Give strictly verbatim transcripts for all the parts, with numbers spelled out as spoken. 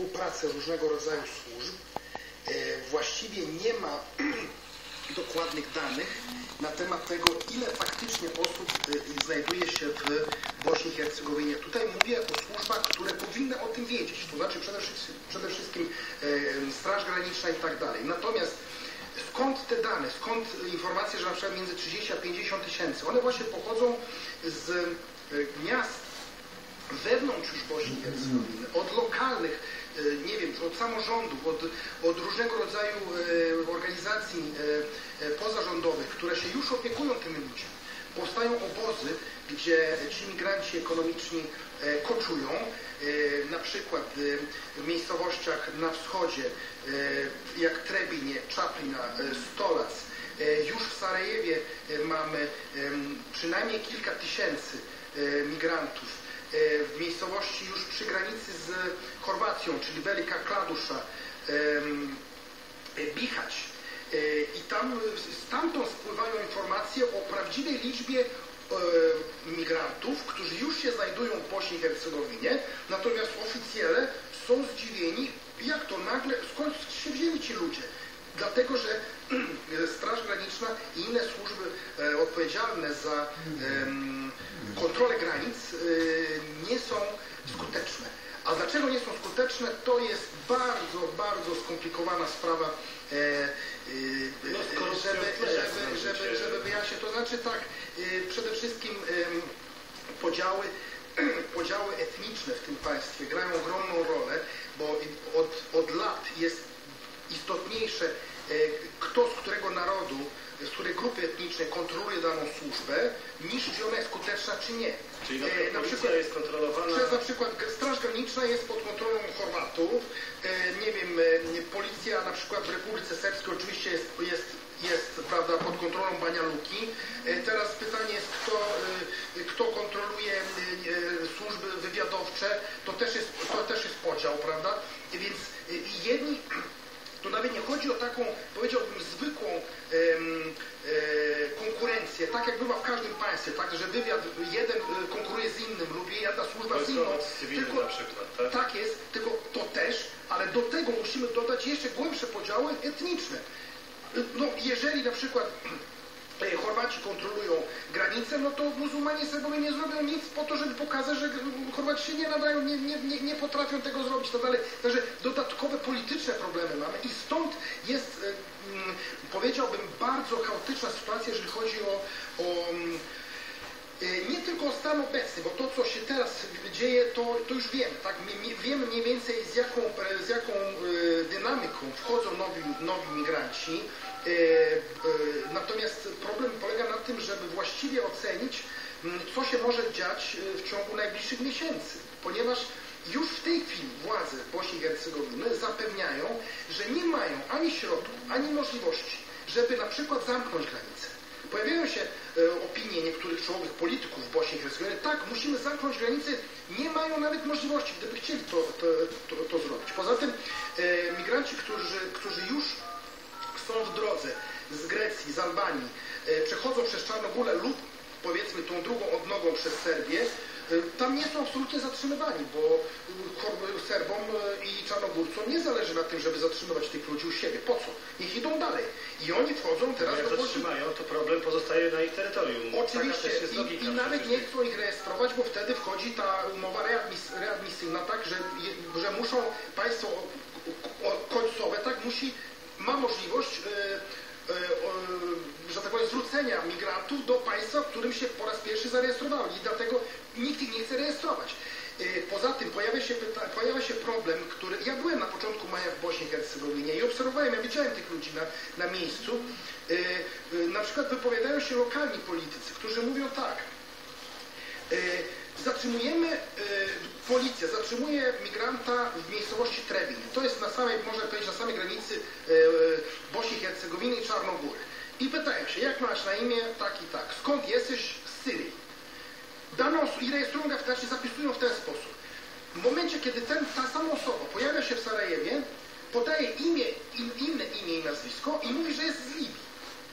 współpracę różnego rodzaju służb. Właściwie nie ma dokładnych danych na temat tego, ile faktycznie osób znajduje się w Bośni i Hercegowinie. Tutaj mówię o służbach, które powinny o tym wiedzieć, to znaczy przede wszystkim, przede wszystkim Straż Graniczna i tak dalej. Natomiast skąd te dane, skąd informacje, że na przykład między trzydzieści a pięćdziesiąt tysięcy, one właśnie pochodzą z miast wewnątrz już Bośni i Hercegowiny, od lokalnych, nie wiem, od samorządów, od, od różnego rodzaju organizacji pozarządowych, które się już opiekują tymi ludźmi. Powstają obozy, gdzie ci migranci ekonomiczni koczują, na przykład w miejscowościach na wschodzie, jak Trebinie, Czaplina, Stolac. Już w Sarajewie mamy przynajmniej kilka tysięcy migrantów. W miejscowości już przy granicy z Chorwacją, czyli Velika Kladusza, Bihać. I tam stamtąd spływają informacje o prawdziwej liczbie migrantów, którzy już się znajdują w Bośni i Hercegowinie, natomiast oficjele są zdziwieni, jak to nagle, skąd się wzięli ci ludzie. Dlatego, że Straż Graniczna i inne służby odpowiedzialne za kontrolę granic nie są skuteczne. A dlaczego nie są skuteczne? To jest bardzo, bardzo skomplikowana sprawa, no, żeby, żeby, żeby, żeby wyjaśnić. To znaczy tak, przede wszystkim podziały, podziały etniczne w tym państwie grają ogromną rolę, bo od, od lat jest istotniejsze, kto z którego narodu, z której grupy etnicznej kontroluje daną służbę, niż czy ona jest skuteczna, czy nie. Czyli na, e, na przykład jest kontrolowana... Przez na przykład Straż Graniczna jest pod kontrolą Chorwatów, e, nie wiem, e, policja na przykład w Republice Serbskiej oczywiście jest, jest, jest prawda, pod kontrolą Banja Luki. E, teraz pytanie jest, kto, e, kto kontroluje e, służby wywiadowcze, to też jest, to też jest podział, prawda? E, więc e, jedni... To nawet nie chodzi o taką, powiedziałbym, zwykłą em, e, konkurencję, tak jak bywa w każdym państwie, tak, że wywiad jeden konkuruje z innym lub jedna służba z inną. Tylko, na przykład, tak? tak jest, tylko to też, ale do tego musimy dodać jeszcze głębsze podziały etniczne. No, jeżeli na przykład Chorwaci kontrolują granicę, no to muzułmanie Serbowie nie zrobią nic po to, żeby pokazać, że Chorwaci się nie nadają, nie, nie, nie, nie potrafią tego zrobić i tak dalej. Także dodatkowe polityczne problemy mamy i stąd jest, mm, powiedziałbym, bardzo chaotyczna sytuacja, jeżeli chodzi o, o nie tylko o stan obecny, bo to, co się teraz dzieje, to, to już wiemy, tak? Wiemy mniej więcej, z jaką, z jaką dynamiką wchodzą nowi, nowi migranci. Natomiast problem polega na tym, żeby właściwie ocenić, co się może dziać w ciągu najbliższych miesięcy, ponieważ już w tej chwili władze Bośni i Hercegowiny zapewniają, że nie mają ani środków, ani możliwości, żeby na przykład zamknąć granicę. Pojawiają się e, opinie niektórych czołowych polityków w Bośni i Hercegowinie, tak, musimy zamknąć granicę, nie mają nawet możliwości, gdyby chcieli to, to, to, to zrobić. Poza tym e, migranci, którzy, którzy już są w drodze z Grecji, z Albanii, e, przechodzą przez Czarnogórę lub powiedzmy tą drugą odnogą przez Serbię, tam nie są absolutnie zatrzymywani, bo Serbom i Czarnogórcom nie zależy na tym, żeby zatrzymywać tych ludzi u siebie. Po co? Niech idą dalej. I oni wchodzą teraz... Jak zatrzymają, to problem pozostaje na ich terytorium. Oczywiście. I, i nawet nie chcą ich rejestrować, bo wtedy wchodzi ta umowa readmis, readmisyjna, tak, że, że muszą państwo końcowe, tak, musi, ma możliwość... Yy, że tak powiem, zwrócenia migrantów do państwa, w którym się po raz pierwszy zarejestrowali i dlatego nikt ich nie chce rejestrować. Poza tym pojawia się, pojawia się problem, który... Ja byłem na początku maja w Bośni i Hercegowinie i obserwowałem, ja widziałem tych ludzi na, na miejscu. Na przykład wypowiadają się lokalni politycy, którzy mówią tak. Zatrzymujemy, y, policja zatrzymuje migranta w miejscowości Trebin. To jest na samej, można powiedzieć, na samej granicy y, y, Bośni i Hercegowiny i Czarnogóry. I pytają się, jak masz na imię, tak i tak. Skąd jesteś? Z Syrii. Daną i rejestrują, znaczy zapisują w ten sposób. W momencie, kiedy ten, ta sama osoba pojawia się w Sarajewie, podaje imię, im, inne imię i nazwisko i mówi, że jest z Libii.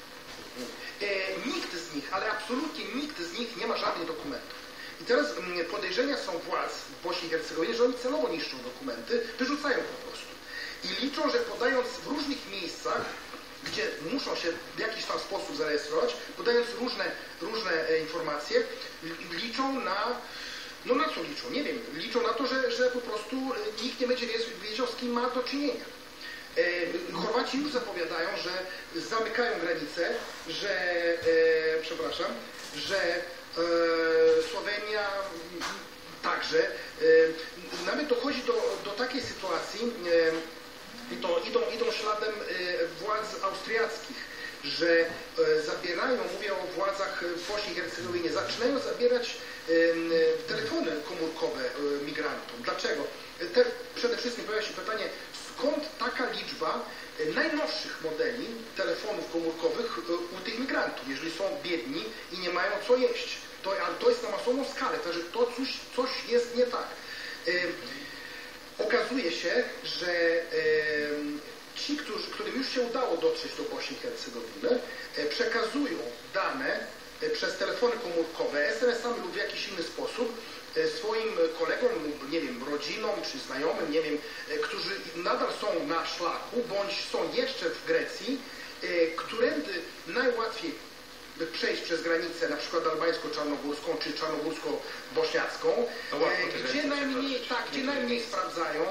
E, nikt z nich, ale absolutnie nikt z nich nie ma żadnych dokumentów. I teraz podejrzenia są władz w Bośni Bośni i Hercegowinie, że oni celowo niszczą dokumenty, wyrzucają po prostu. I liczą, że podając w różnych miejscach, gdzie muszą się w jakiś tam sposób zarejestrować, podając różne, różne informacje, liczą na... No na co liczą? Nie wiem. Liczą na to, że, że po prostu nikt nie będzie wiedział, z kim ma do czynienia. Chorwaci już zapowiadają, że zamykają granice, że, e, przepraszam, że e, Słowenia także. E, nawet dochodzi do, do takiej sytuacji, e, to idą, idą śladem e, władz austriackich, że e, zabierają, mówię o władzach w Bośni i Hercegowinie, zaczynają zabierać e, telefony komórkowe e, migrantom. Dlaczego? Te, przede wszystkim pojawia się pytanie, skąd taka liczba najnowszych modeli telefonów komórkowych u tych migrantów, jeżeli są biedni i nie mają co jeść. To, ale to jest na masową skalę, także to coś, coś jest nie tak. E, okazuje się, że e, ci, którzy, którym już się udało dotrzeć do Bośni i Hercegowiny, e, przekazują dane e, przez telefony komórkowe, es em esami lub w jakiś inny sposób swoim kolegom, nie wiem, rodzinom czy znajomym, nie wiem, którzy nadal są na szlaku, bądź są jeszcze w Grecji, którędy najłatwiej przejść przez granicę, na przykład albańsko-czarnogórską czy czarnogórsko-bośniacką, no gdzie najmniej, tak, gdzie najmniej sprawdzają,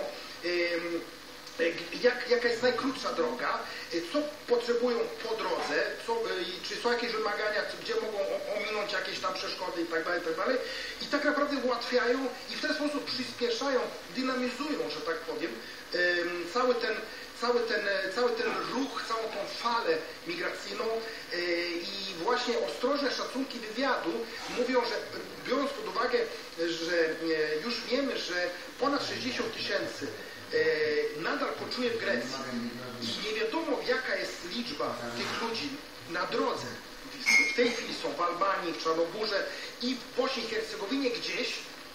Jak, jaka jest najkrótsza droga, co potrzebują po drodze, co, czy są jakieś wymagania, gdzie mogą ominąć jakieś tam przeszkody itd., itd. I tak naprawdę ułatwiają i w ten sposób przyspieszają, dynamizują, że tak powiem, cały ten, cały ten, cały ten ruch, całą tą falę migracyjną i właśnie ostrożne szacunki wywiadu mówią, że biorąc pod uwagę, że już wiemy, że ponad sześćdziesiąt tysięcy nadal poczuje w Grecji i nie wiadomo jaka jest liczba tych ludzi na drodze. W tej chwili są w Albanii, w Czarnogórze i w Bośni i Hercegowinie gdzieś.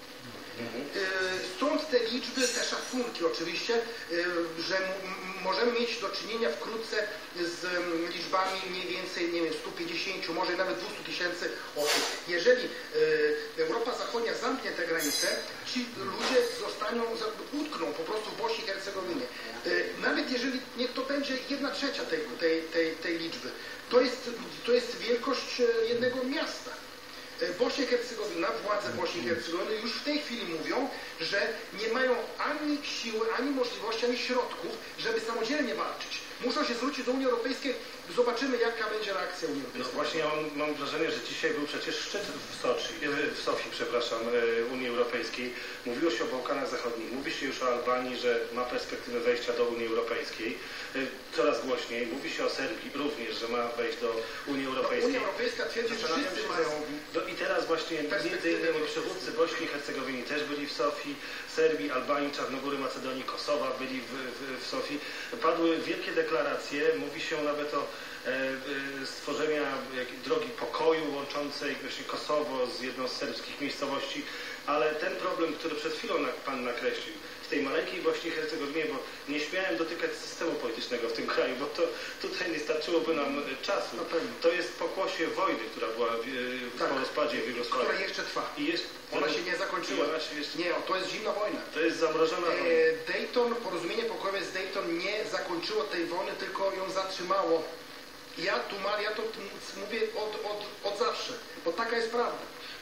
Stąd te liczby, te szacunki oczywiście, że możemy mieć do czynienia wkrótce z liczbami mniej więcej, nie wiem, stu pięćdziesięciu, może nawet dwustu tysięcy osób. Jeżeli Europa Zachodnia zamknie te granice, ci ludzie zostaną, utkną po prostu w Bośni i Hercegowinie. Nawet jeżeli niech to będzie jedna trzecia tej, tej, tej, tej liczby, to jest, to jest wielkość jednego miasta. Bośnia i Hercegowina, władze Bośni i Hercegowiny już w tej chwili mówią, że nie mają ani siły, ani możliwości, ani środków, żeby samodzielnie walczyć. Muszą się zwrócić do Unii Europejskiej. Zobaczymy, jaka będzie reakcja Unii Europejskiej. No właśnie ja mam, mam wrażenie, że dzisiaj był przecież szczyt w Soczi, w Sofii, przepraszam, Unii Europejskiej. Mówiło się o Bałkanach Zachodnich, mówi się już o Albanii, że ma perspektywę wejścia do Unii Europejskiej. Coraz głośniej. Mówi się o Serbii również, że ma wejść do Unii Europejskiej. No, Unia Europejska twierdzi, że wszyscy mają... Do, I teraz właśnie między innymi przywódcy Bośni i Hercegowiny też byli w Sofii, Serbii, Albanii, Czarnogóry, Macedonii, Kosowa byli w, w, w Sofii. Padły wielkie deklaracje, mówi się nawet o e, stworzenia drogi pokoju łączącej właśnie Kosowo z jedną z serbskich miejscowości, ale ten problem, który przed chwilą Pan nakreślił, w tej maleńkiej Bośni i Hercegowinie, bo nie śmiałem dotykać systemu politycznego w tym kraju, bo to tutaj nie starczyłoby nam czasu. To jest pokłosie wojny, która była w, w tak, po rozpadzie w Jugosławii. Która jeszcze trwa. I jest, ona się nie zakończyła. Się jeszcze... Nie, to jest zimna wojna. To jest zamrożona wojna. E, Dayton, porozumienie pokojowe z Dayton nie zakończyło tej wojny, tylko ją zatrzymało. Ja tu ja to mówię od, od, od zawsze, bo taka jest prawda.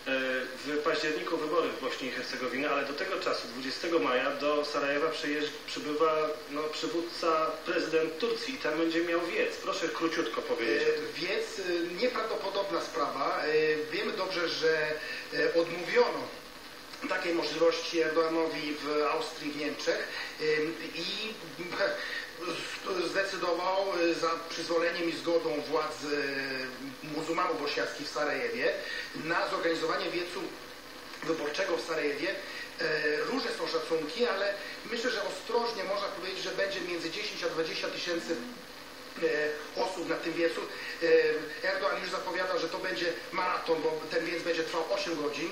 W październiku wybory w Bośni i Hercegowinie, ale do tego czasu, dwudziestego maja, do Sarajewa przybywa no, przywódca, prezydent Turcji i tam będzie miał wiec. Proszę króciutko powiedzieć. Wiec, nieprawdopodobna sprawa. Wiemy dobrze, że odmówiono takiej możliwości Erdoganowi w Austrii, w Niemczech i zdecydował za przyzwoleniem i zgodą władz muzułmanów bośniackich w Sarajewie na zorganizowanie wiecu wyborczego w Sarajewie. Różne są szacunki, ale myślę, że ostrożnie można powiedzieć, że będzie między dziesięć a dwadzieścia tysięcy osób na tym wiecu. Erdogan już zapowiadał, że to będzie maraton, bo ten wiec będzie trwał osiem godzin.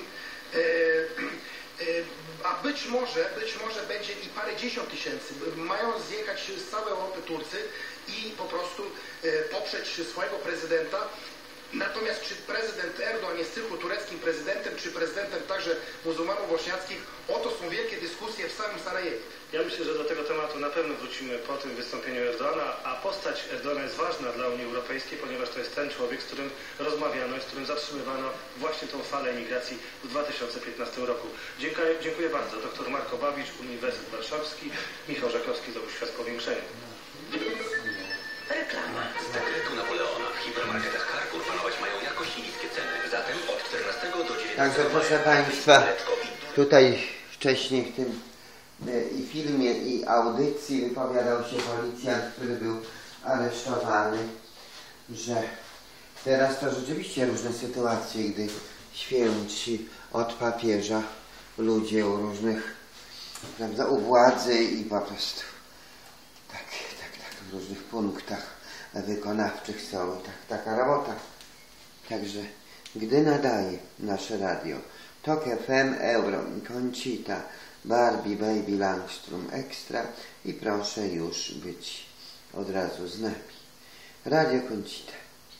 A być może, być może będzie i parę dziesiąt tysięcy. Mają zjechać z całej Europy Turcy i po prostu poprzeć swojego prezydenta. Natomiast czy prezydent Erdoğan jest tylko tureckim prezydentem, czy prezydentem także muzułmanów bośniackich, oto są wielkie dyskusje w samym Sarajewie. Ja myślę, że do tego tematu na pewno wrócimy po tym wystąpieniu Erdoğana, a postać Erdoğana jest ważna dla Unii Europejskiej, ponieważ to jest ten człowiek, z którym rozmawiano i z którym zatrzymywano właśnie tą falę emigracji w dwa tysiące piętnastym roku. Dziękuję, dziękuję bardzo. Doktor Marko Bawicz, Uniwersytet Warszawski, Michał Żakowski, Zobóż Świat Powiększenia. Reklama. Z dekretu Napoleona w hipermarketach Carrefour panować mają jakość i niskie ceny. Zatem od czternastego do dziewiętnastego Także proszę Państwa, tutaj wcześniej w tym i filmie, i audycji wypowiadał się policjant, który był aresztowany, że teraz to rzeczywiście różne sytuacje, gdy święci od papieża ludzie u różnych, prawda, u władzy i po prostu tak, tak, tak w różnych punktach wykonawczych są i tak, taka robota. Także gdy nadaje nasze radio Tok F M, Euro, Conchita, Barbie, Baby, Langstrom, Extra i proszę już być od razu z nami. Radio Conchita.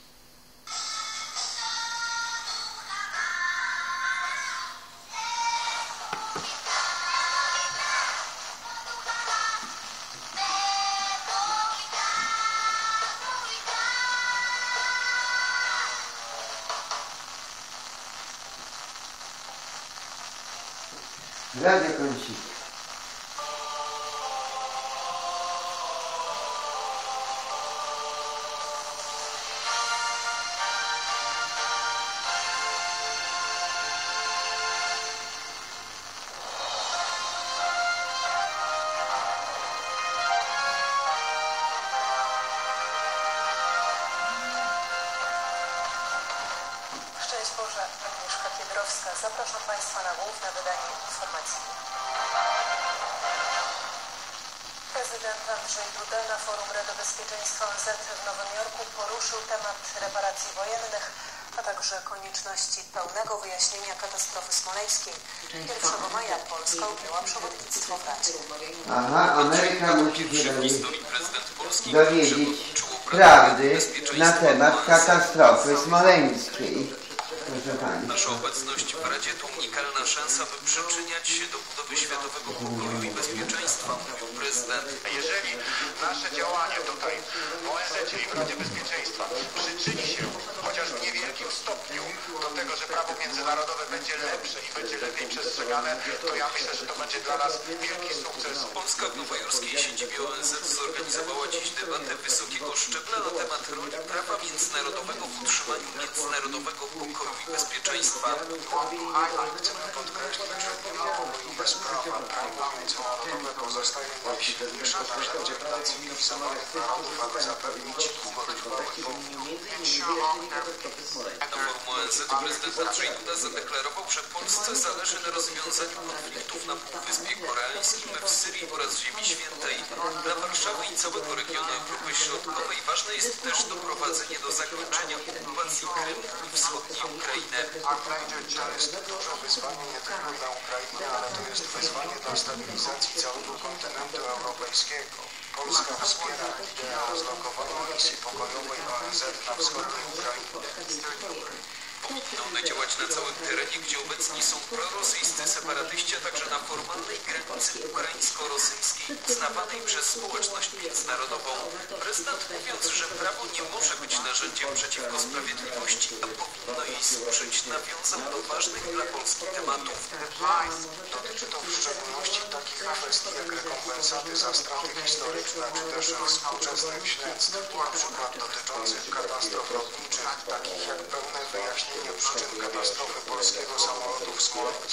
Radio Conchita. Szczęść Boże, Agnieszka Piedrowska. Zapraszam Państwa na główne wydanie informacji. Prezydent Andrzej Duda na forum Rady Bezpieczeństwa O N Z w Nowym Jorku poruszył temat reparacji wojennych, a także konieczności pełnego wyjaśnienia katastrofy smoleńskiej. pierwszego maja Polska objęła przewodnictwo w Radzie. Aha, Ameryka musi się dowiedzieć prawdy na temat katastrofy smoleńskiej. Proszę Pani. Nasza obecność w Radzie to unikalna szansa, by przyczyniać się do budowy światowego pokoju i bezpieczeństwa, mówił prezydent. Jeżeli nasze działanie tutaj w O N Z i w Radzie Bezpieczeństwa przyczyni się chociaż w niewielkim stopniu do tego, że prawo międzynarodowe będzie lepsze i będzie lepiej przestrzegane, to ja myślę, że to będzie dla nas wielki sukces. Polska w nowojorskiej siedzibie O N Z zorganizowała dziś debatę wysokiego szczebla na temat roli prawa międzynarodowego w utrzymaniu międzynarodowego pokoju i bezpieczeństwa. Chcemy podkreślić, że mimo i bez prawa prawa międzynarodowego zostaje najsilniejsza narzędzie dla cywilizowanych narodów, aby zapewnić ugodźcowały Na forum O N Z prezydent Andrzej Duda zadeklarował, że Polsce zależy na rozwiązaniu konfliktów na Półwyspie Koreańskim, w Syrii oraz Ziemi Świętej. Dla Warszawy i całego regionu Europy Środkowej ważne jest też doprowadzenie do zakończenia okupacji Krymu i wschodniej Ukrainy. To jest duże wyzwanie nie tylko dla Ukrainy, ale to jest wyzwanie dla stabilizacji całego kontynentu europejskiego. Polska wspiera ideę rozlokowania misji pokojowej O N Z na wschodniej Ukrainie. Powinno one działać na całym terenie, gdzie obecni są prorosyjscy separatyści, a także na formalnej granicy ukraińsko-rosyjskiej uznawanej przez społeczność międzynarodową. Prezydent mówiąc, że prawo nie może być narzędziem przeciwko sprawiedliwości, a powinno jej służyć, nawiązał do ważnych dla Polski tematów. Dotyczy to w szczególności takich kwestii jak rekompensaty za straty historyczne, czy też współczesnych śledztw, na przykład dotyczących katastrof lotniczych, takich jak pełne wyjaśnienie przyczyn katastrofy polskiego samolotu w Smoleńsku.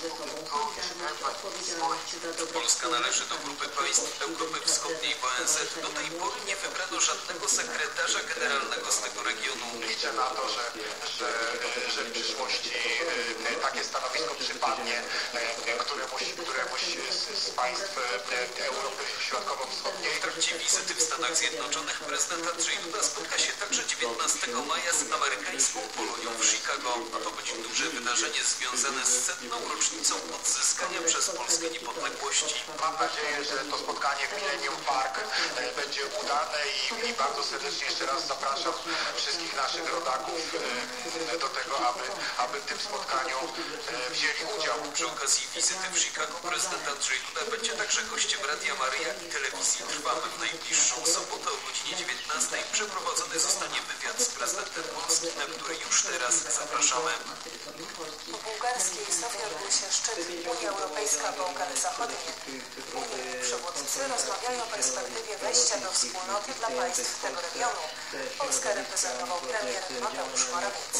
Polska należy do grupy państw Europy Wschodniej w O N Z. Do tej pory nie wybrano żadnego sekretarza generalnego z tego regionu. Liczę na to, że, że, że w przyszłości takie stanowisko przypadnie któremuś, któremuś z, z państw Europy Środkowo-Wschodniej. trakcie wizyty w Stanach Zjednoczonych prezydent Andrzej Duda spotka się także dziewiętnastego maja z amerykańską Polonią w Chicago. Ma to być duże wydarzenie związane z setną rocznicą odzyskania przez Polskę niepodległości. Mam nadzieję, że to spotkanie w Millennium Park e, będzie udane i, i bardzo serdecznie jeszcze raz zapraszam wszystkich naszych rodaków e, do tego, aby, aby w tym spotkaniu e, wzięli udział. Przy okazji wizyty w Chicago prezydent Andrzej Duda będzie także gościem Radia Maryja i telewizji Trwamy. W najbliższą sobotę o godzinie dziewiętnastej przeprowadzony zostanie wywiad z prezydentem Polski, na który już teraz zapraszamy. Po bułgarskiej Sofii odbył się szczyt Unia Europejska Bałkany Zachodnie. Unijni przywódcy rozmawiają o perspektywie wejścia do wspólnoty dla państw tego regionu. Polskę reprezentował premier Mateusz Morawiecki.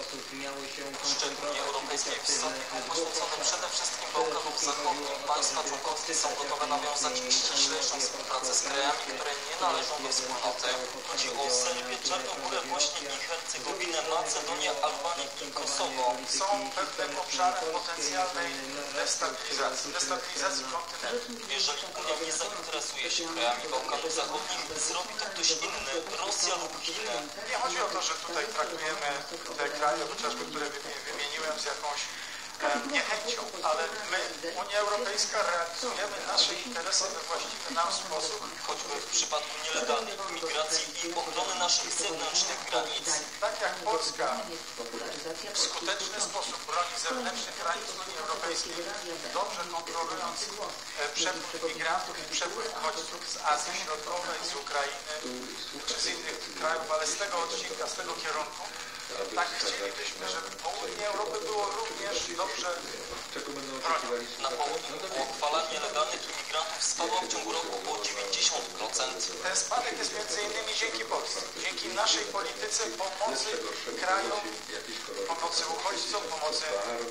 Szczyt Unii Europejskiej w Sofii był poświęcony przede wszystkim Bałkanom Zachodnim. Państwa członkowskie są gotowe nawiązać ściślejszą współpracę z krajami, które nie należą do wspólnoty. Chodzi o Serbię, Czarnogórę, Bośnię i Hercegowinę, Macedonię, Albanię i Kosowo. Są pewne obszary potencjalnej destabilizacji, destabilizacji kontynentu. Jeżeli Unia nie zainteresuje się krajami Bałkanów Zachodnich, zrobi to ktoś inny, Rosja lub Chiny. Nie chodzi o to, że tutaj traktujemy te kraje, chociażby które wymieniłem, z jakąś e, niechęcią, ale my, Unia Europejska, realizujemy nasze interesy we właściwy nam sposób. Choćby w przypadku nielegalnej imigracji i ochrony naszych zewnętrznych granic. Tak jak Polska w skuteczny sposób broni zewnętrznych granic Unii Europejskiej, dobrze kontrolując e, przepływ migrantów i przepływ uchodźców z Azji Środkowej, z Ukrainy czy z innych krajów, ale z tego odcinka, z tego kierunku, tak chcielibyśmy, żeby południe Europy było również dobrze bronione. Na południu fala nielegalnych imigrantów spadła w ciągu roku o dziewięćdziesiąt procent. Ten spadek jest między innymi dzięki Polsce, dzięki naszej polityce pomocy krajom, pomocy uchodźcom, pomocy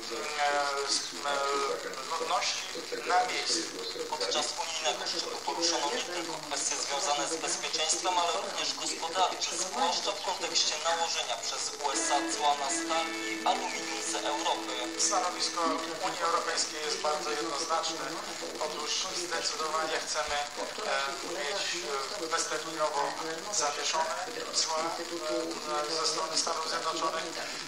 e, e, ludności na miejscu. Podczas unijnego szczytu poruszono nie tylko kwestie związane z bezpieczeństwem, ale również gospodarcze, zwłaszcza w kontekście nałożenia przez U S A cła na stal i aluminium z Europy. Stanowisko Unii Europejskiej jest bardzo jednoznaczne. Otóż zdecydowanie chcemy e, mieć e, bezterminowo zawieszone cła e, ze strony Stanów Zjednoczonych,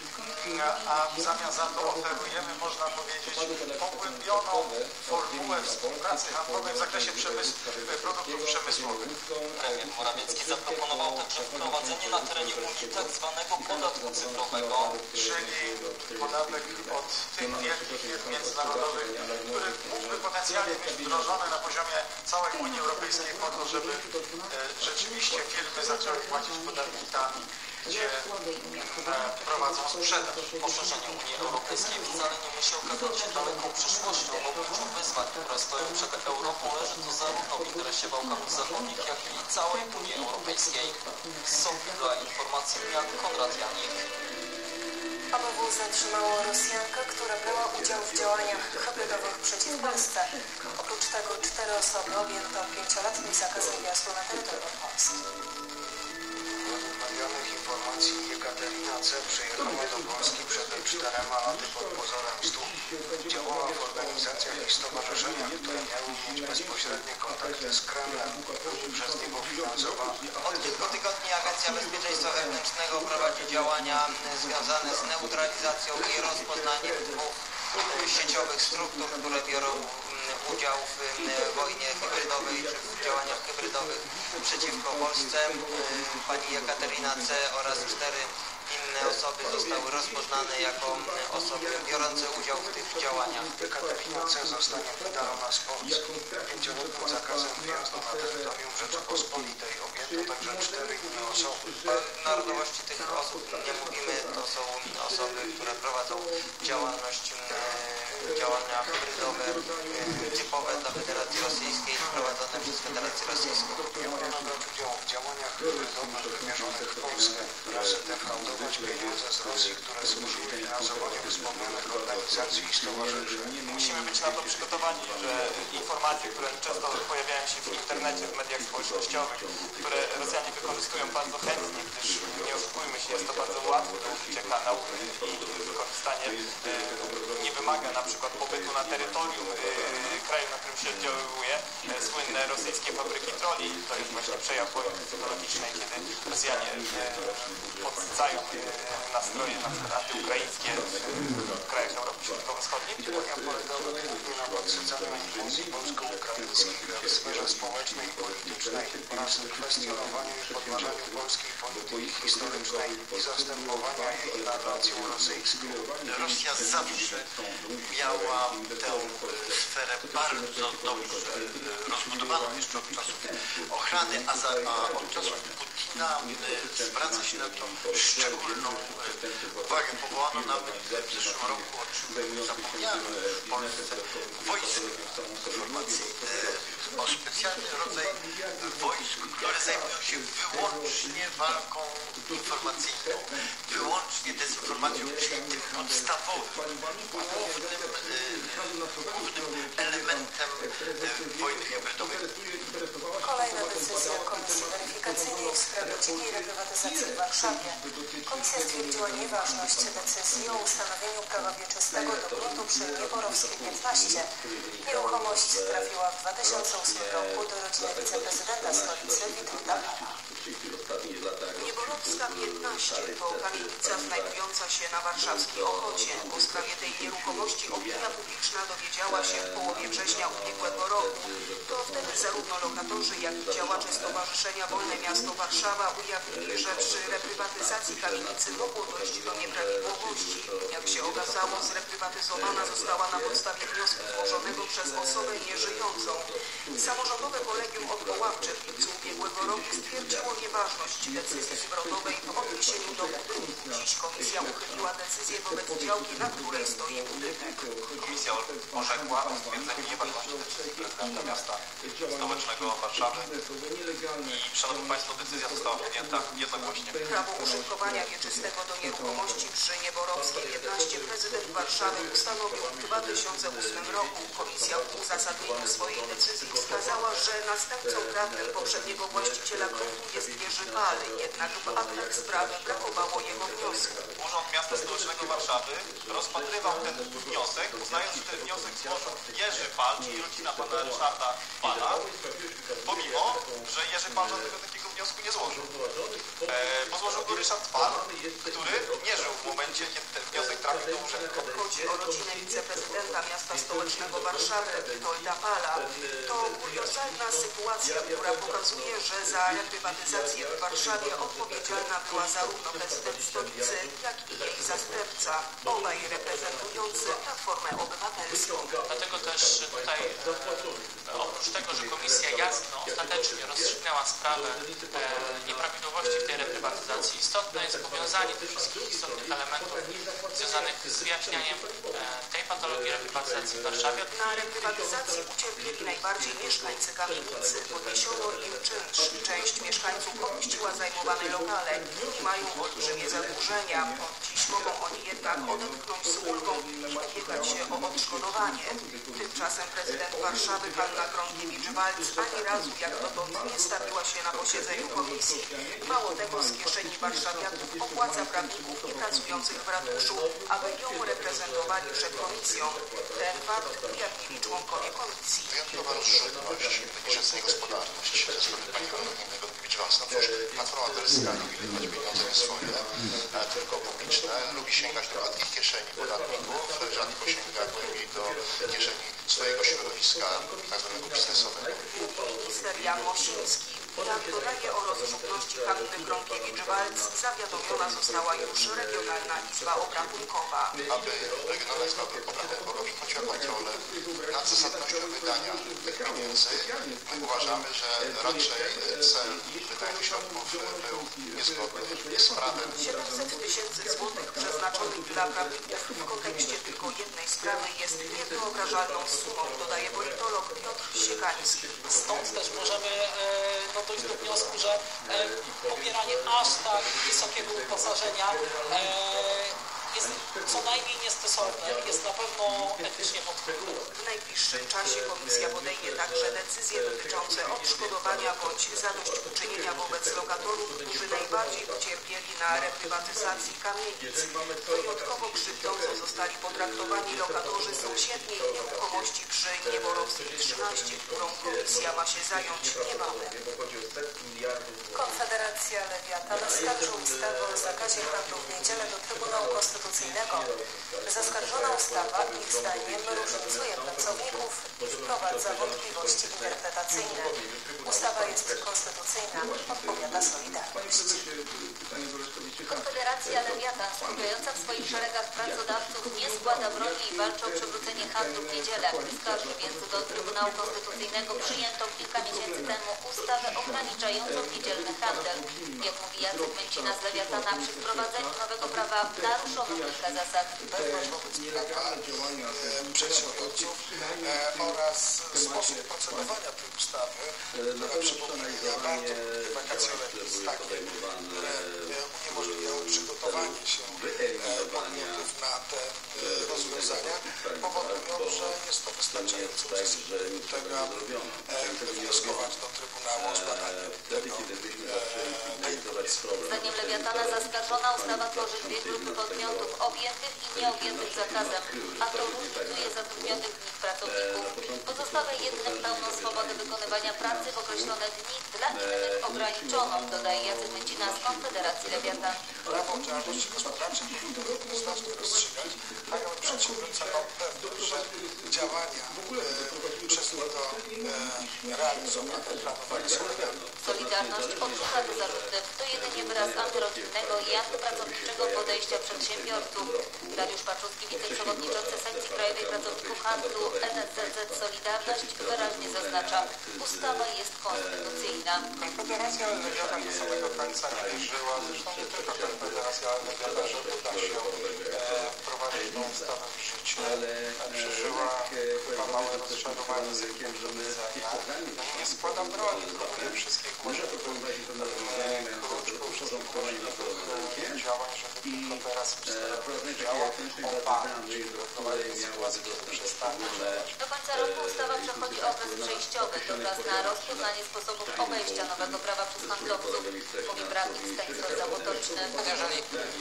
a w zamian za to oferujemy, można powiedzieć, pogłębioną formułę współpracy handlowej w zakresie przemysłu, produktów przemysłowych. Premier Morawiecki zaproponował także wprowadzenie na terenie Unii tak zwanego podatku cyfrowego, czyli podatek od tych wielkich firm międzynarodowych, który mógłby potencjalnie być wdrożony na poziomie całej Unii Europejskiej po to, żeby e, rzeczywiście firmy zaczęły płacić podatki tam, gdzie e, prowadzą sprzedaż. Poszerzenie Unii Europejskiej wcale nie musi okazać się daleką przyszłością. W obliczu wyzwań, które stoją przed Europą, leży to zarówno w interesie Bałkanów Zachodnich, jak i całej Unii Europejskiej. Z Sofii dla informacji Jan Konrad Janik. A B W zatrzymało Rosjankę, która brała udział w działaniach hybrydowych przeciw Polsce. Oprócz tego cztery osoby objęto pięcioletnim zakazem wjazdu na terytorium Polski. Według medialnych informacji Jekaterina C. przyjechała do Polski przed czterema laty pod pozorem studiów. Działała w organizacjach i stowarzyszeniach, które miały mieć bezpośrednie kontakty z Kremlem, przez niego finansowane. Od kilku tygodni Agencja Bezpieczeństwa Wewnętrznego prowadzi działania związane z neutralizacją i rozpoznaniem dwóch sieciowych struktur, które biorą udział w wojnie hybrydowej czy w działaniach hybrydowych przeciwko Polsce. Pani Jekaterina C. oraz cztery inne osoby zostały rozpoznane jako osoby biorące udział w tych działaniach. Jekaterina C. zostanie wydalona z Polski. Pięcioletnim zakazem wjazdu na terytorium Rzeczypospolitej objęto także cztery inne osoby. Narodowości tych osób nie mówimy, to są osoby, które prowadzą działalność, działania hybrydowe typowe dla Federacji Rosyjskiej, prowadzone przez Federację Rosyjską. Miała brać udział w działaniach hybrydowych wymierzonych w Polskę, oraz defraudować pieniądze z Rosji, które służyły finansowaniu wspomnianych organizacji i stowarzyszeń. Musimy być na to przygotowani, że informacje, które często pojawiają się w internecie, w mediach społecznościowych, które Rosjanie wykorzystują bardzo chętnie, gdyż nie oszukujmy się, jest to bardzo łatwe do użycia kanał i wykorzystanie nie wymaga na przykład pobytu na terytorium kraju, na którym się oddziałuje, słynne rosyjskie fabryki troli. To jest właśnie przejaw wojny psychologicznej, kiedy Rosjanie podsycają nastroje na przykład antyukraińskie w krajach Europy Środkowo-Wschodniej. Działania polegały głównie na podsycaniu impulsów polsko-ukraińskich w sferze społecznej i politycznej oraz kwestionowaniu i podważaniu polskiej polityki historycznej i zastępowania jej narracją rosyjską. Rosja zawsze miała tę sferę bardzo dobrze rozbudowaną jeszcze od czasów ochrany, a, za, a od czasów Putina zwraca się na to szczególną uwagę. Powołano nawet w zeszłym roku, o czym zapomniano w Polsce, wojsk informacyjne, o specjalny rodzaj wojsk, które zajmują się wyłącznie walką informacyjną, wyłącznie dezinformacją, czyli tym podstawowym, głównym, głównym elementem wojny hybrydowej. Kolejna decyzja Komisji Weryfikacyjnej w sprawie cichej reprywatyzacji w Warszawie. Komisja stwierdziła nieważność decyzji o ustanowieniu prawa wieczystego do gruntu przy Nieborowskiej piętnaście. Nieruchomość trafiła w dwa tysiące ósmym roku do rodziny wiceprezydenta stolicy Witolda Pana. Nieborowska piętnaście to kamienica znajdująca się na warszawskiej Ochocie. O sprawie tej nieruchomości opinia publiczna dowiedziała się w połowie września ubiegłego roku. To wtedy zarówno lokatorzy, jak i działacze Stowarzyszenia Wolne Miasto Warszawa ujawnili, że przy reprywatyzacji kamienicy mogło dojść do nieprawidłowości. Jak się okazało, zreprywatyzowana została na podstawie wniosku złożonego przez osobę nieżyjącą. Samorządowe Kolegium Odwoławcze w lipcu ubiegłego roku stwierdziło nieważność decyzji zwrotowej w odniesieniu do budynku. Dziś komisja uchyliła decyzję wobec działki, na której stoi budynek. Komisja orzekła o stwierdzeniu nieważności decyzji prezydenta miasta stołecznego Warszawy i, szanowni państwo, decyzja została podjęta jednogłośnie. Prawo użytkowania wieczystego do nieruchomości przy Nieborowskiej piętnaście prezydent Warszawy ustanowił w dwa tysiące ósmym roku. Komisja w uzasadnieniu swojej decyzji wskazała, że następcą prawnym poprzedniego właściciela gruntu jest Jerzy Pal, jednak w aktach sprawy brakowało jego wniosku. Urząd Miasta Stołecznego Warszawy rozpatrywał ten wniosek, uznając, że ten wniosek złożył Jerzy Pal, czyli rodzina pana Ryszarda Pala, pomimo, że Jerzy Pal żadnego takiego wniosku nie złożył. E, bo złożył go Ryszard Pal, który nie żył w momencie, kiedy ten wniosek trafił do urzędu. Chodzi o rodzinę wiceprezydenta Miasta Stołecznego Warszawy, Witolda Pala. To kuriozalna sytuacja, która pokazuje, że za reprywatyzację w Warszawie odpowiedzialna była zarówno prezydent stolicy, jak i jej zastępca, obaj reprezentujący Platformę Obywatelską. Dlatego też tutaj e, oprócz tego, że komisja jasno, ostatecznie rozstrzygnęła sprawę e, nieprawidłowości w tej reprywatyzacji, istotne jest powiązanie tych wszystkich istotnych elementów związanych z wyjaśnianiem e, tej patologii reprywatyzacji w Warszawie. Na reprywatyzacji ucierpieli najbardziej mieszkańcy kamienicy. Podniesiono im czynsz. Część mieszkańców opuściła zajmowane lokale i mają olbrzymie zadłużenia. Od dziś mogą oni jednak odetchnąć z ulgą i ubiegać się o odszkodowanie. Tymczasem prezydent Warszawy Hanna Gronkiewicz-Waltz ani razu jak dotąd nie stawiła się na posiedzeniu komisji. Mało tego, z kieszeni warszawiaków opłaca prawników niepracujących w ratuszu, aby ją reprezentowali przed komisją. Ten fakt ujawnili członkowie komisji. Wyjątkowa rozrzutność, wyniesiona niegospodarność ze strony pani Gronkiewicz-Waltz. No cóż, Platforma Obywatelska lubi wydawać pieniądze nie swoje, tylko publiczne, lubi sięgać do ładnych kieszeni podatników, rzadko sięga głębiej do kieszeni swojego środowiska tzw. biznesowego. Minister Jan Mosiński. Jak dodaje o rozrzutności Hanny Gronkiewicz-Waltz, zawiadomiona została już Regionalna Izba Obrachunkowa. Aby Regionalna Izba Obrachunkowa wychodziła kontrolę nad zasadnością wydania tych pieniędzy, my uważamy, że raczej cel wydania środków był niezgodny z prawem. siedemset tysięcy złotych przeznaczonych dla prawników w kontekście tylko jednej sprawy jest niewyobrażalną sumą, dodaje politolog Piotr Siekański. Stąd też możemy e, no, dojść do wniosku, że e, pobieranie aż tak wysokiego uposażenia e, jest co najmniej niestosowne, jest na pewno etycznie wątpliwe. W najbliższym czasie komisja podejmie także decyzje dotyczące odszkodowania bądź zadośćuczynienia wobec lokatorów, którzy najbardziej ucierpieli na reprywatyzacji kamienic. Wyjątkowo krzywdząco zostali potraktowani lokatorzy sąsiedniej nieruchomości przy Nieborowskiej trzynaście, którą komisja ma się zająć niebawem. Konfederacja Lewiatan skarży ustawę o zakazie handlu w niedzielę do Trybunału Konstytucyjnego. Zaskarżona ustawa, ich zdaniem, różnicuje pracowników i wprowadza wątpliwości interpretacyjne. Ustawa jest konstytucyjna, odpowiada Solidarność. Konfederacja Lewiatan, skupiająca w swoich szeregach pracodawców, nie składa broni i walczy o przywrócenie handlu w niedzielę. Skarży więc do Trybunału Konstytucyjnego przyjętą kilka miesięcy temu ustawę ograniczającą niedzielny handel. Jak mówi Jacek Męcina z Lewiatana, przy wprowadzeniu nowego prawa naruszono kilka zasad bezrobocia. Przedsiębiorców oraz sposób procedowania tej ustawy, która przypomina bardzo wakacje legis, takie, które uniemożliwiały przygotowanie się podmiotów na te rozwiązania, powodują, że jest to wystarczająco uzasadnienie tego, aby wnioskować do Trybunału o zbadanie tego, tej Zdaniem Lewiatana zaskarżona ustawa tworzy dwie grupy podmiotów objętych i nieobjętych zakazem, a to różnicuje zatrudnionych w nich pracowników. Pozostawia jednym pełną swobodę wykonywania pracy w określone dni, dla innych ograniczoną, dodaje Jacek Męcina z Konfederacji Lewiatan. Prawo o działalności gospodarczej powinno jednoznacznie rozstrzygać, tak aby przedsiębiorca miał pewność, że działania e, przez niego e, realizowane, planowane są legalne. Solidarność odrzuca te zarzuty. To jedynie wyraz antyrodzinnego i antypracowniczego podejścia przedsiębiorców. Dariusz Paczuski, wiceprzewodniczący sekcji krajowej pracowników handlu N S Z Z Solidarność, wyraźnie zaznacza, ustawa jest konstytucyjna. Konfederacja Lewiatan do samego końca nie wierzyła, zresztą nie tylko Konfederacja Lewiatan, że uda się e, wprowadzić tą ustawę w życie. Przeżyła chyba małe rozczarowanie z jego widzenia. Nie składa broni, próbuje wszystkich możliwych kruczków, wszystkich możliwych działań, żeby tylko teraz ustawa działa, oparć, doprowadzić do sytuacji, kiedy przestanie działać. Do końca roku ustawa przechodzi okres przejściowy, to czas na rozpoznanie sposobów obejścia nowego prawa przez handlowców, mówi prawnik Stanisław Zamotoczny. Jeżeli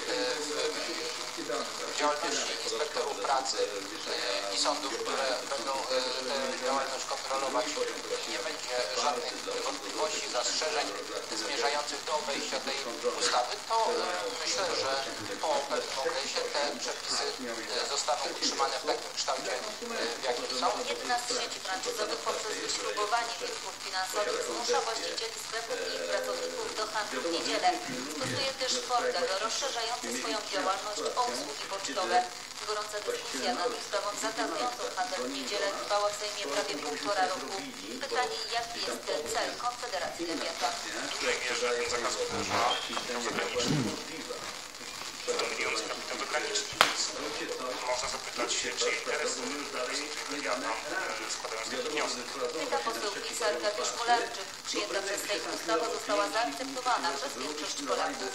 w działalności inspektorów pracy i sądów, które będą tę działalność kontrolować, nie będzie żadnych wątpliwości, zastrzeżeń zmierzających do obejścia tej ustawy, to myślę, że po pewnym okresie te przepisy zostaną utrzymane w takim kształcie, w jakim są. Jedna z sieci franczyzowych poprzez wyśrubowanie wieków finansowych zmusza właścicieli sklepów i ich pracowników do handlu w niedzielę. Stosuje też portal rozszerzający swoją działalność o usługi pocztowe. Gorąca dyskusja nad ustawą zakazującą handel w niedzielę trwała w Sejmie prawie półtora roku. Pytanie, jaki jest cel Konfederacji Lewiatan? Jeżeli zakaz uderza kapitał zagraniczny, milion z kapitał zagraniczny. Można zapytać się, czy interesy reprezentuje Lewiatan, składając taki wniosek. Pyta poseł PiS Arkadiusz Mularczyk. Przyjęta przez Sejm ustawa została zaakceptowana przez większość Polaków.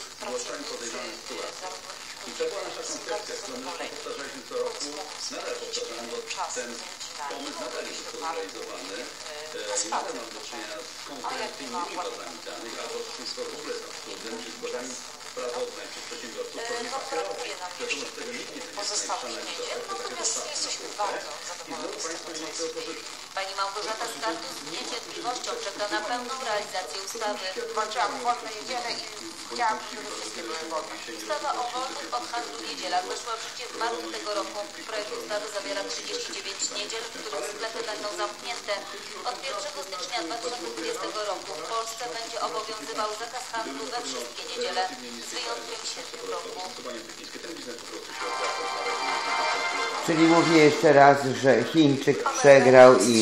I to była nasza koncepcja, którą my powtarzaliśmy co roku, nadal powtarzamy, bo ten pomysł nadal jest realizowany i nadal mam do czynienia z konkurencyjnymi bazami danych, a oszustwo w ogóle z absurdem, czy zgodami prawodawstwem przez przedsiębiorców, to nie papierowe. Zresztą z tego nikt nie będzie szaleństwo, to takie dostatne. I znowu Państwo nie chcą otworzyć. Pani Małgorzata Skartus z niecierpliwością czeka na pełną realizację ustawy. Walczyłam o wolne niedzielę i chciałam, żeby wszystkie były wolne. Ustawa o wolnym od handlu w niedzielach weszła w życie w marcu tego roku. Projekt ustawy zawiera trzydzieści dziewięć niedziel, w których sklepy będą zamknięte. Od pierwszego stycznia dwa tysiące dwudziestego roku w Polsce będzie obowiązywał zakaz handlu we wszystkie niedziele, z wyjątkiem siedmiu roku. Czyli mówię jeszcze raz, że Chińczyk przegrał i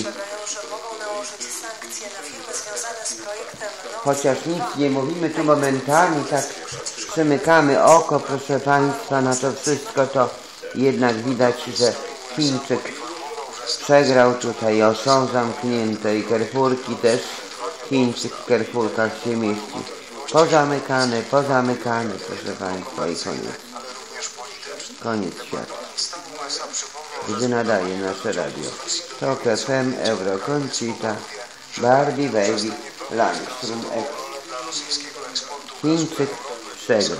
chociaż nic nie mówimy, tu momentami tak przymykamy oko, proszę Państwa, na to wszystko, to jednak widać, że Chińczyk przegrał. Tutaj o, są zamknięte i Carrefourki też. Chińczyk w Carrefourkach się mieści. Pozamykane, pozamykane, proszę Państwa, i koniec. Koniec świata. Gdy nadaje nasze radio. Tok F M, Euro Concita, Barbie Baby, Langstrom Echo. Chińczyk przegrał.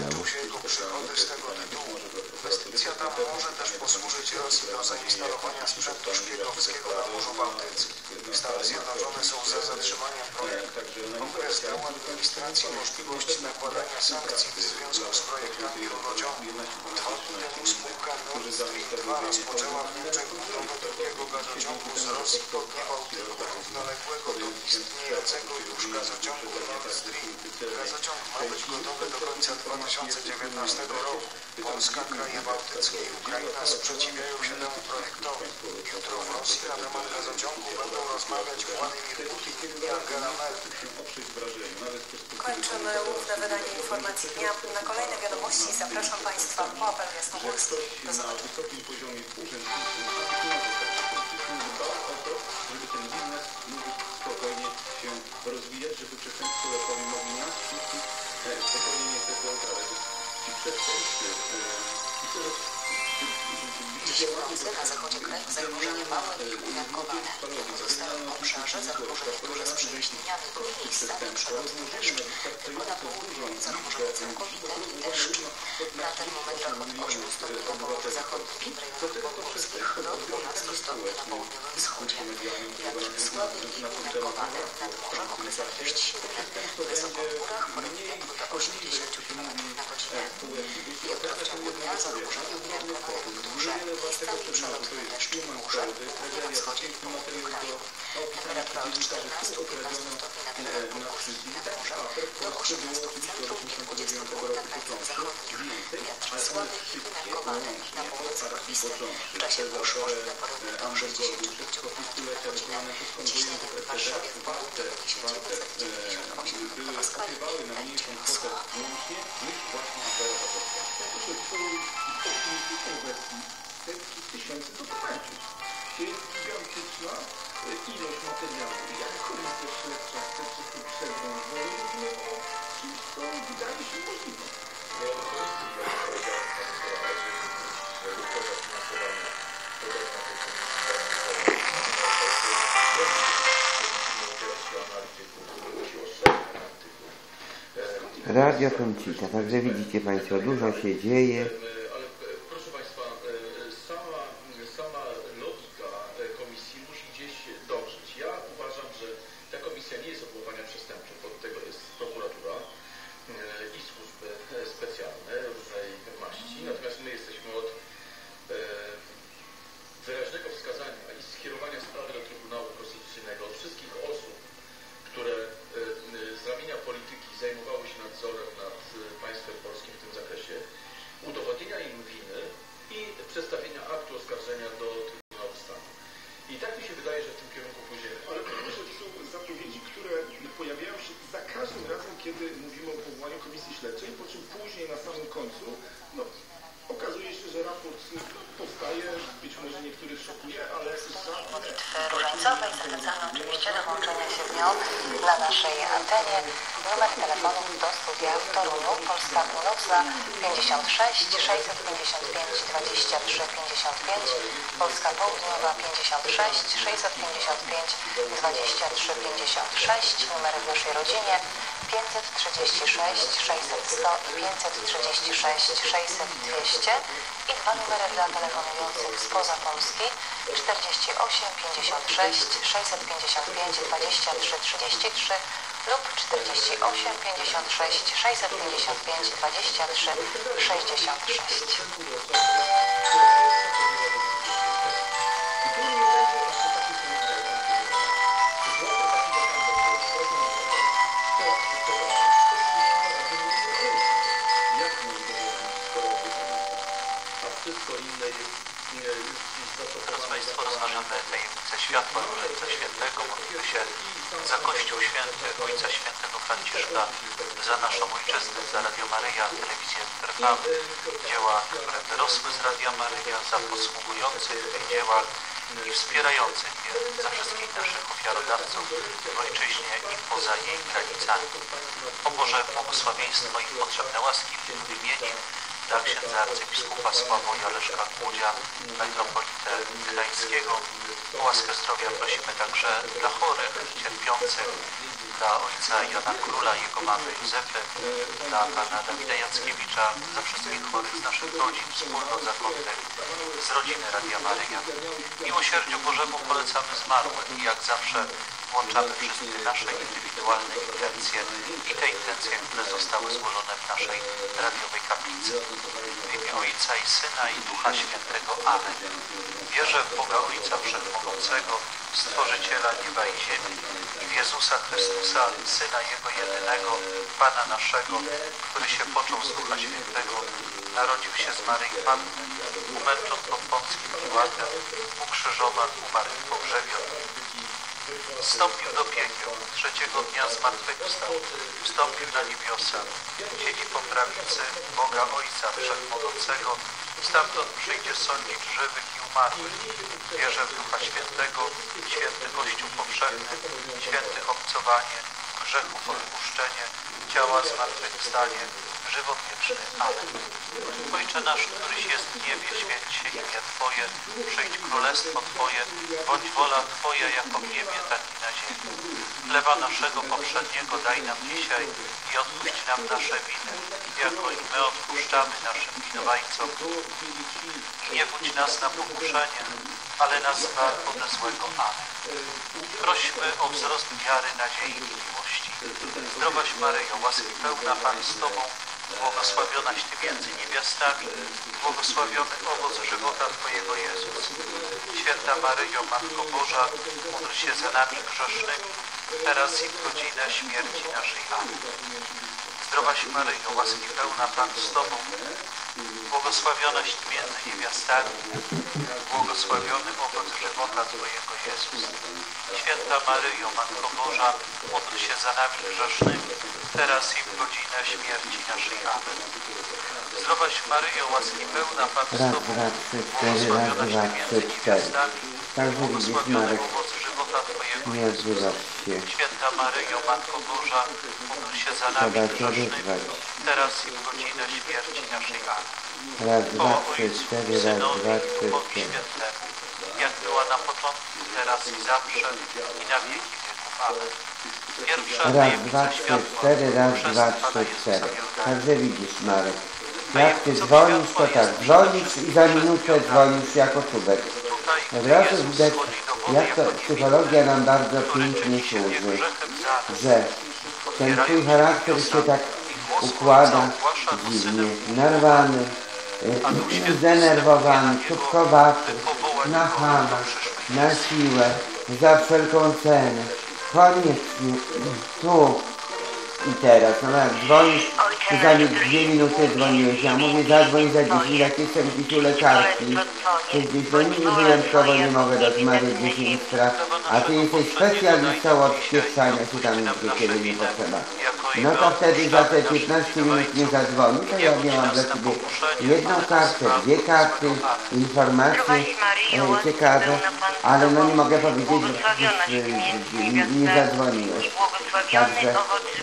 Inwestycja ta może też posłużyć Rosji do zainstalowania sprzętu szpiegowskiego na Morzu Bałtyckim. Stany Zjednoczone są za zatrzymaniem projektu. Kongres dał administracji możliwość nakładania sankcji w związku z projektami rurociągu. Dwa dni temu spółka Nord Stream dwa rozpoczęła w Niemczech budowę drugiego gazociągu z Rosji pod Bałtyku, równoległego do istniejącego już gazociągu Nord Stream. Gazociąg ma być gotowy do końca dwa tysiące dziewiętnastego roku. Polska, kraje bałtyckie i Ukraina sprzeciwiają się temu projektowi. Jutro w Rosji na temat gazociągu będą rozmawiać Władimir Putin i Angela Merkel. Kończymy główne wydanie informacji dnia. Na kolejne wiadomości zapraszam Państwa po apelu Jasnogórski. Do Dziś w nocy na zachodzie kraju zagrożenie małe i umiarkowane. W pozostałym obszarze zagrożenie duże z przejaśnieniami miejscami przelotne deszcz. Pogoda południowa zagrożenie całkowite i deszcz. Na termometrach od ośmiu stopni na południu zachodnim w rejonach pogórskich do dwunastu stopni na południowym wschodzie. Wiatr słaby i umiarkowany. Nad morzem okresami dość silny. Wysoko w górach porywiem do osiemdziesięciu kilometrów na godzinę. Jutro w ciągu dnia zagrożenie umiarkowane lub duże. Miejscami przelotne deszcz i burze. Na wschodzie i południu kraju. Temperatura od czternastu do piętnastu stopni na terenach pogórskich i nad morzem. Do osiemnastu w centrum i dwudziestu gór na krańcach zachodnich. Wiatr słaby i umiarkowany. Na północy porwisty. W czasie burz możliwe porywy do sześćdziesięciu pięciu kilometrów na godzinę. Ciśnienie w Warszawie w południu tysiąc dziewięćset dziewięćdziesiąt osiem hektopaskali na liczbę wschodniej. Tysięcy dokumentów. To jest gigantyczna ilość materiału. Jak komisja śledcza chce się tu przebrnąć, bo mówimy o czymś, co wydaje się możliwe. Radio Concita, także widzicie Państwo, dużo się dzieje. Ale proszę Państwa, sama, sama logika komisji musi gdzieś dążyć. Ja uważam, że ta komisja nie jest od łapania przestępczych, od tego jest prokuratura i służby specjalne różnej maści. Natomiast my jesteśmy od wyraźnego wskazania i skierowania sprawy do Trybunału Konstytucyjnego od wszystkich osób, które z ramienia polityki zajmowały się nadzorem nad państwem polskim w tym zakresie, udowodnienia im winy i przedstawienia aktu oskarżenia do Trybunału Stanu. I tak mi się wydaje, że w tym kierunku pójdziemy. Ale to są zapowiedzi, które pojawiają się za każdym razem, kiedy mówimy o powołaniu komisji śledczej, po czym później na samym końcu no, okazuje się, że raport powstaje, być może niektórych szokuje, ale... Modlitwy różańcowej zachęcamy oczywiście do łączenia się z nią na naszej antenie. Numer telefonu do studia w Toruniu, Polska Północna pięćdziesiąt sześć sześćset pięćdziesiąt pięć dwadzieścia trzy pięćdziesiąt pięć, Polska Południowa pięćdziesiąt sześć sześćset pięćdziesiąt pięć dwadzieścia trzy pięćdziesiąt sześć, numery w naszej rodzinie pięćset trzydzieści sześć sześćset sto i pięćset trzydzieści sześć sześćset dwieście i dwa numery dla telefonujących spoza Polski czterdzieści osiem pięćdziesiąt sześć sześćset pięćdziesiąt pięć dwadzieścia trzy trzydzieści trzy lub czterdzieści osiem pięćdziesiąt sześć sześćset pięćdziesiąt pięć dwadzieścia trzy sześćdziesiąt sześć. Teraz Państwo rozważamy tajemnicę światła Różańca Świętego. Modlimy się za Kościół Święty, Ojca Świętego Franciszka, za naszą ojczyznę, za Radio Maryja, telewizję R T V, dzieła, które wyrosły z Radia Maryja, za posługujących w tych dziełach i wspierających je, za wszystkich naszych ofiarodawców w ojczyźnie i poza jej granicami. O Boże błogosławieństwo i potrzebne łaski w tym wymieni dla księdza arcybiskupa Sławoja Leszka Kłudzia, metropolitę gdańskiego. O łaskę zdrowia prosimy także dla chorych, cierpiących, dla ojca Jana Króla, jego mamy Józefy, dla pana Dawida Jackiewicza, za wszystkich chorych z naszych rodzin, wspólnot zakonnych, z rodziny Radia Maryja. Miłosierdziu Bożemu polecamy zmarłych i jak zawsze włączamy wszystkie nasze indywidualne intencje i te intencje, które zostały złożone w naszej radiowej kaplicy. W imię Ojca i Syna i Ducha Świętego. Amen. Wierzę w Boga Ojca Wszechmogącego, Stworzyciela nieba i ziemi, i w Jezusa Chrystusa, Syna Jego jedynego, Pana naszego, który się począł z Ducha Świętego, narodził się z Maryi Panny, umęczon pod Pąckim Piłatem, ukrzyżowan, umarł i pogrzebiony. Wstąpił do piekieł, trzeciego dnia zmartwychwstał, wstąpił na niebiosa, siedzi po prawicy Boga Ojca Wszechmogącego, stamtąd przyjdzie sądzić żywych i umarłych. Wierzę w Ducha Świętego, święty Kościół powszechny, święte obcowanie, grzechów odpuszczenie, ciała zmartwychwstanie, żywot wieczny. Amen. Ojcze nasz, któryś jest w niebie, święć się imię Twoje, przyjdź królestwo Twoje, bądź wola Twoja jako w niebie, tak i na ziemi. Chleba naszego poprzedniego daj nam dzisiaj i odpuść nam nasze winy, jako i my odpuszczamy naszym winowajcom. I nie budź nas na pokuszenie, ale nas zbaw ode złego. Amen. Prośmy o wzrost wiary, nadziei i miłości. Zdrowaś Maryjo, łaski pełna, Pan z Tobą, błogosławionaś Ty między niewiastami, błogosławiony owoc żywota Twojego Jezus. Święta Maryjo, Matko Boża, módl się za nami grzesznymi, teraz i w godzinę śmierci naszej. Amen. Zdrowaś Maryjo, łaski pełna, Pan z Tobą, błogosławionaś Ty między niewiastami, błogosławiony owoc żywota Twojego Jezus. Święta Maryjo, Matko Boża, módl się za nami grzesznymi, teraz i w godzinę śmierci naszej. Amen. Zdrowaś Maryjo, łaski pełna, Pan z Tobą, błogosławionaś Ty między niewiastami, błogosławiony owoc żywota Twojego Jezus. Święta Maryjo, Matko Boża, módl się za nami grzesznymi, teraz i w godzinę śmierci naszej. Amen. Raz, dwa, trzy, cztery, raz, dwa, trzy, cztery. Jak była na początku, teraz i zawsze, i na wieki wieków. Amen. Pierwsza raz, dwa, trzy, cztery, raz, dwa, trzy, cztery. Także widzisz, Marek. Jak Ty dzwonisz, to tak dzwonisz i za minutę dzwonisz jako czubek. Od razu widać, jak to psychologia nam bardzo pięknie służy, że ten Twój charakter się tak układa dziwnie, narwany, zdenerwowany, czubkowaty, nachana, na siłę, za wszelką cenę, koniecznie, tu i teraz. No jak dzwonisz, ty za dwie minuty dzwoniłeś, ja mówię zadzwoń za dziesięć, jak jestem gdzieś u lekarki, czy gdzieś, bo nigdy wyjątkowo nie mogę rozmawiać dziesięć spraw, a ty jesteś specjalistą od spieprzania się tam nigdzie, kiedy nie potrzeba. No to wtedy za te piętnaście minut nie zadzwoni, to ja miałam dla Ciebie jedną kartę, dwie karty, informacje e, ciekawe, ale no nie mogę powiedzieć, że nie zadzwoniłeś. Także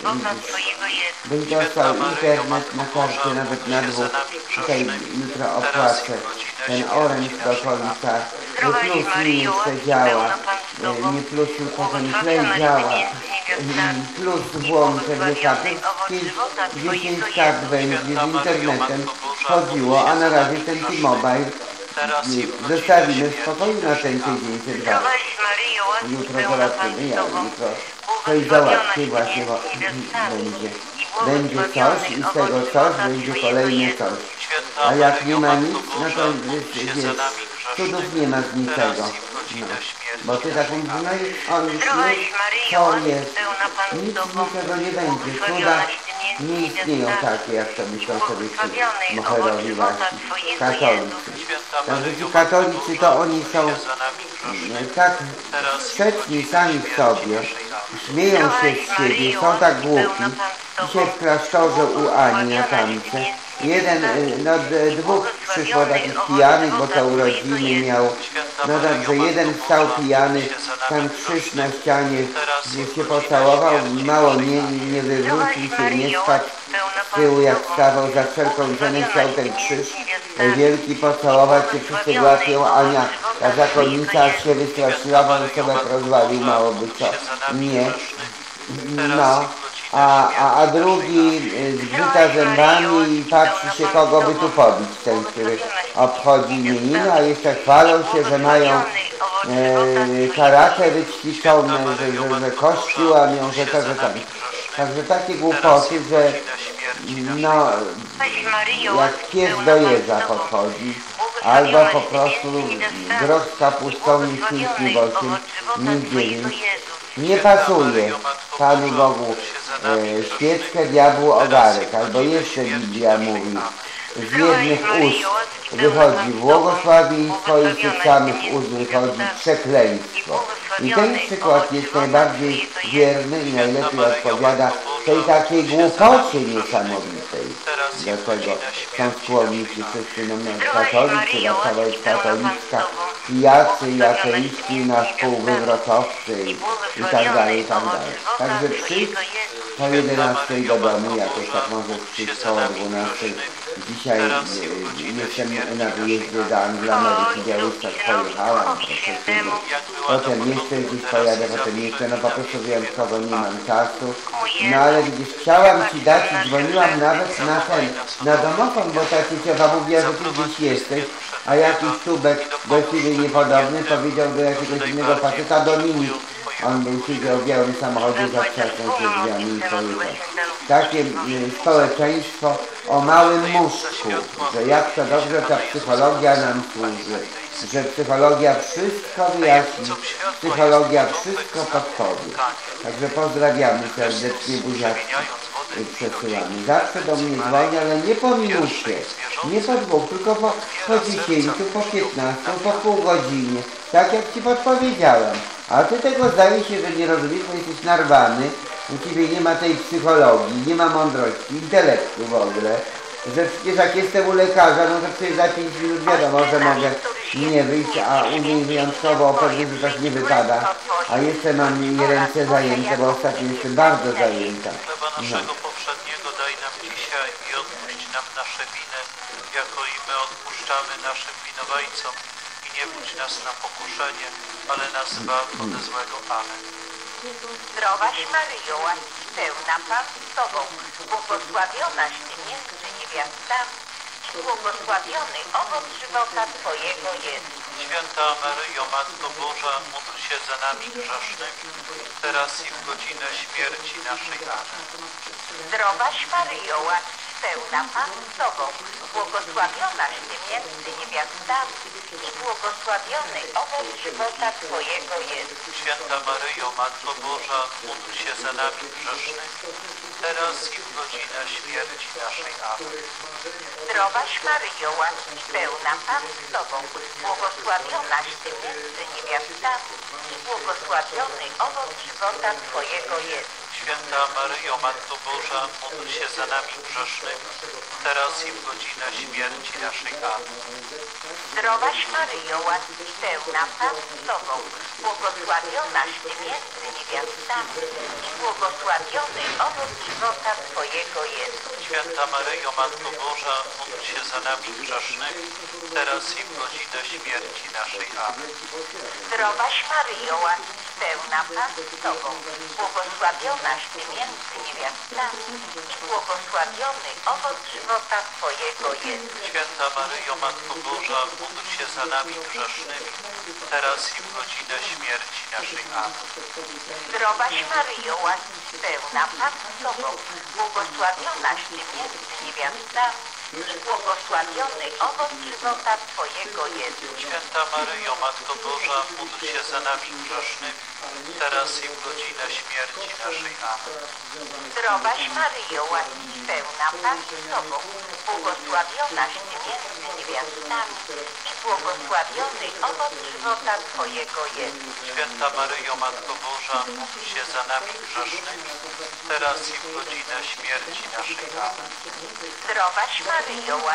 byś dostał internet na kartę nawet na dwóch, tutaj jutro opłacę ten oręż do Polisa, plus mi jeszcze działa, nie plus tylko ten play działa, plus włączę dwie karty, dziesięć kart będzie z internetem chodziło, a na razie ten T-Mobile zostawimy w spokoju na ten tydzień czy dwa. Jutro zobaczymy, ja jutro coś załatwię właśnie, bo będzie. Będzie coś i z tego coś będzie kolejne coś. A jak nie ma nic, no to wiesz, cudów nie ma z niczego. No. Bo Ty tak mówisz, no i on już to jest, nic z niczego nie będzie. Cuda nie istnieją takie, jak to myślą sobie ci moherowi właśnie, katolicy. Także ci katolicy to oni są tak sprzeczni sami w sobie, śmieją się z siebie, są tak głupi. Dzisiaj w klasztorze u Ani na tamce jeden, no dwóch przyszło takich pijanych, bo to urodziny miał. No dobrze, jeden wstał pijany, tam krzyż na ścianie, gdzie się pocałował, mało nie, nie wywrócił się, nie spadł z tyłu, jak stawał za wszelką cenę, chciał ten krzyż wielki pocałować, się wszyscy łapią, Ania, ta zakonnica aż się wystraszyła, bo sobie rozwalił, mało by co. Nie. No. A, a, a drugi zgrzyta zębami i patrzy się, kogo by tu pobić, ten, który obchodzi imieniny, a jeszcze chwalą się, że mają e, karate wyćwiczone, że, że, że kościół, a mią, że to, że tam. Także takie głupoty, że no, jak pies do jeża podchodzi, albo po prostu groch z kapustą i świnki w oczy, nigdzie nic. Nie pasuje Panu Bogu e, świeczkę, diabłu ogarek, albo jeszcze Biblia mówi, z jednych ust wychodzi błogosławieństwo i z tych samych ust wychodzi przekleństwo. I ten przykład jest najbardziej wierny i najlepiej odpowiada tej takiej głupocie niesamowitej. Do tego są skłonnicy wszyscy, no, katolicy, Warszawa jest katolicka, pijacy i ateiści, na wpół wywrotowcy i, i tak dalej, i tak dalej. Także przyjść po jedenastej do domu, jakoś tak może przyjść koło dwunastej. Dzisiaj y, jestem na wyjeździe do Anglii, Ameryki, Białystok, pojechałam, potem jeszcze gdzieś pojadę, potem jeszcze, no po prostu wyjątkowo nie mam czasu. No ale widzisz, chciałam Ci dać i dzwoniłam nawet na ten, na domofon, bo ta cieciowa mówiła, że Ty gdzieś jesteś, a jakiś czubek do Ciebie niepodobny powiedział do jakiegoś innego faceta, Dominik. On był siedział w białym samochodzie, zatrzasnął się drzwiami i pojechał. Takie y, społeczeństwo o małym mózgu, że jak to dobrze ta psychologia nam służy, że psychologia wszystko wyjaśni, psychologia wszystko podpowie. Także pozdrawiamy serdecznie, buziaczki przesyłamy. Zawsze do mnie dzwoni, ale nie po minucie, nie po dwóch, tylko po, po dziesięciu, po piętnastu, po pół godzinie, tak jak Ci podpowiedziałem. A Ty tego zdaje się, że nie rozumiesz, bo jesteś narwany, u Ciebie nie ma tej psychologii, nie ma mądrości, intelektu w ogóle, że przecież jak jestem u lekarza, no to przecież za pięć minut wiadomo, że mogę nie wyjść, a u niej wyjątkowo o pewnych rzeczach nie wypada, a jeszcze mam jej ręce zajęte, bo ostatnio jestem bardzo zajęta. No. Poprzedniego daj nam dzisiaj i odpuść nam nasze winy, jako i my odpuszczamy naszym winowajcom. I nie wódź nas na pokuszenie, ale nas zbaw ode złego. Amen. Zdrowaś Maryjo, łaski pełna, Pan z Tobą, błogosławionaś Ty między niewiastami i błogosławiony owoc żywota Twojego jest. Święta Maryjo, Matko Boża, módl się za nami grzesznymi, teraz i w godzinę śmierci naszej. Amen. Zdrowaś Maryjo, łaski pełna, Pan z Tobą, błogosławionaś Ty między niewiastami i błogosławiony owoc żywota Twojego jest. Święta Maryjo, Matko Boża, módl się za nami grzesznymi, teraz i w godzinę śmierci naszej. Amen. Zdrowaś Maryjo, łaski pełna, Pan z Tobą, błogosławionaś Ty między niewiastami i błogosławiony owoc żywota Twojego jest. Święta Maryjo, Matko Boża, módl się za nami grzesznymi, teraz i w godzinę śmierci naszej. Amen. Zdrowaś Maryjo, łaski pełna, Pan z Tobą, błogosławionaś Ty między niewiastami i błogosławiony owoc żywota Twojego jest. Święta Maryjo, Matko Boża, módl się za nami grzesznymi, teraz i w godzinę śmierci naszej. Amen. Zdrowaś Maryjo, łaski pełna, Pan z Tobą, błogosławionaś Ty między niewiastami i błogosławiony owoc żywota Twojego jest. Święta Maryjo, Matko Boża, módl się za nami grzesznymi, teraz i w godzinę śmierci naszej. Amen. Zdrowaś Maryjo, łaski pełna, Pan z Tobą, błogosławionaś Ty między niewiastami i błogosławiony owoc żywota Twojego jest. Święta Maryjo, Matko Boża, módl się za nami grzesznymi, teraz i w godzinę śmierci naszej. Amen. Zdrowaś Maryjo, łaski pełna, Pan z Tobą, błogosławionaś Ty między niewiastami i błogosławiony owoc żywota Twojego jest. Święta Maryjo, Matko Boża, módl się za nami grzesznymi, teraz i w godzinę śmierci naszej. Amen. Zdrowaś Maryjo, łaski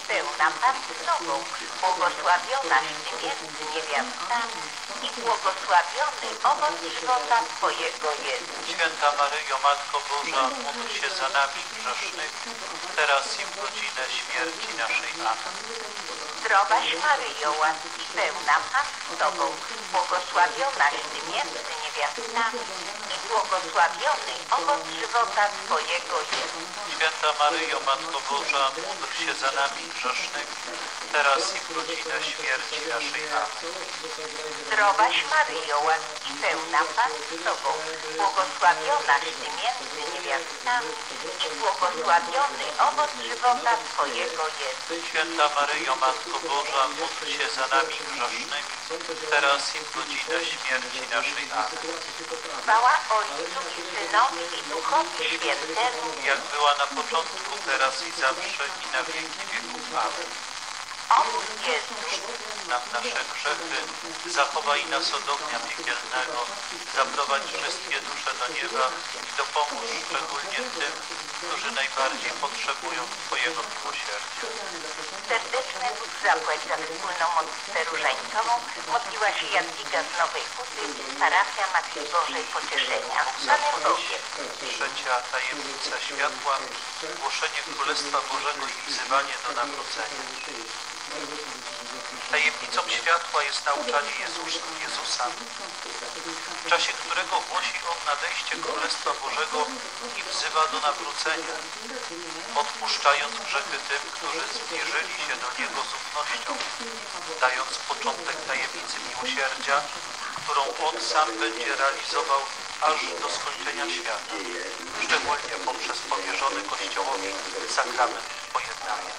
pełna Pan z Tobą, błogosławionaś Ty między niewiastami i błogosławiony owoc żywota Twojego Jezus. Święta Maryjo, Matko Boża, módl się za nami grzesznymi, teraz i w godzinę śmierci naszej. Amen. Zdrowaś Maryjo, łaski pełna Pan z Tobą, błogosławionaś Ty między niewiastami i błogosławiony owoc żywota Twojego Jezus. Święta Maryjo, Matko Boża, módl się za nami grzesznymi, teraz i w godzinę śmierci naszej. Amen. Zdrowaś Maryjo, łaski pełna Pan z Tobą, błogosławionaś Ty między niewiastami i błogosławiony owoc żywota Twojego Jezus. Święta Maryjo, Matko Boża, módl się za nami grzesznymi, teraz i w godzinę śmierci naszej. Amen. Chwała Ojcu i Synowi i Duchowi Świętemu, jak była na początku, teraz i zawsze, i na wieki wieków. Amen. O mój Jezu, nam nasze grzechy, zachowaj nas od ognia piekielnego, zaprowadź wszystkie dusze do nieba i dopomóż szczególnie tym, którzy najbardziej potrzebują Twojego miłosierdzia. Serdeczny Bóg zapłać za wspólną modlitwę różańcową modliła się Jadwiga z Nowej Huty, parafia Matki Bożej Pocieszenia z Panem Bogiem. Trzecia tajemnica światła, głoszenie Królestwa Bożego i wzywanie do nawrócenia. Tajemnicą światła jest nauczanie Jezusa, Jezusa, w czasie którego głosi On nadejście Królestwa Bożego i wzywa do nawrócenia, odpuszczając grzechy tym, którzy zbliżyli się do Niego z ufnością, dając początek tajemnicy miłosierdzia, którą On sam będzie realizował aż do skończenia świata, szczególnie poprzez powierzony Kościołowi sakrament pojednania.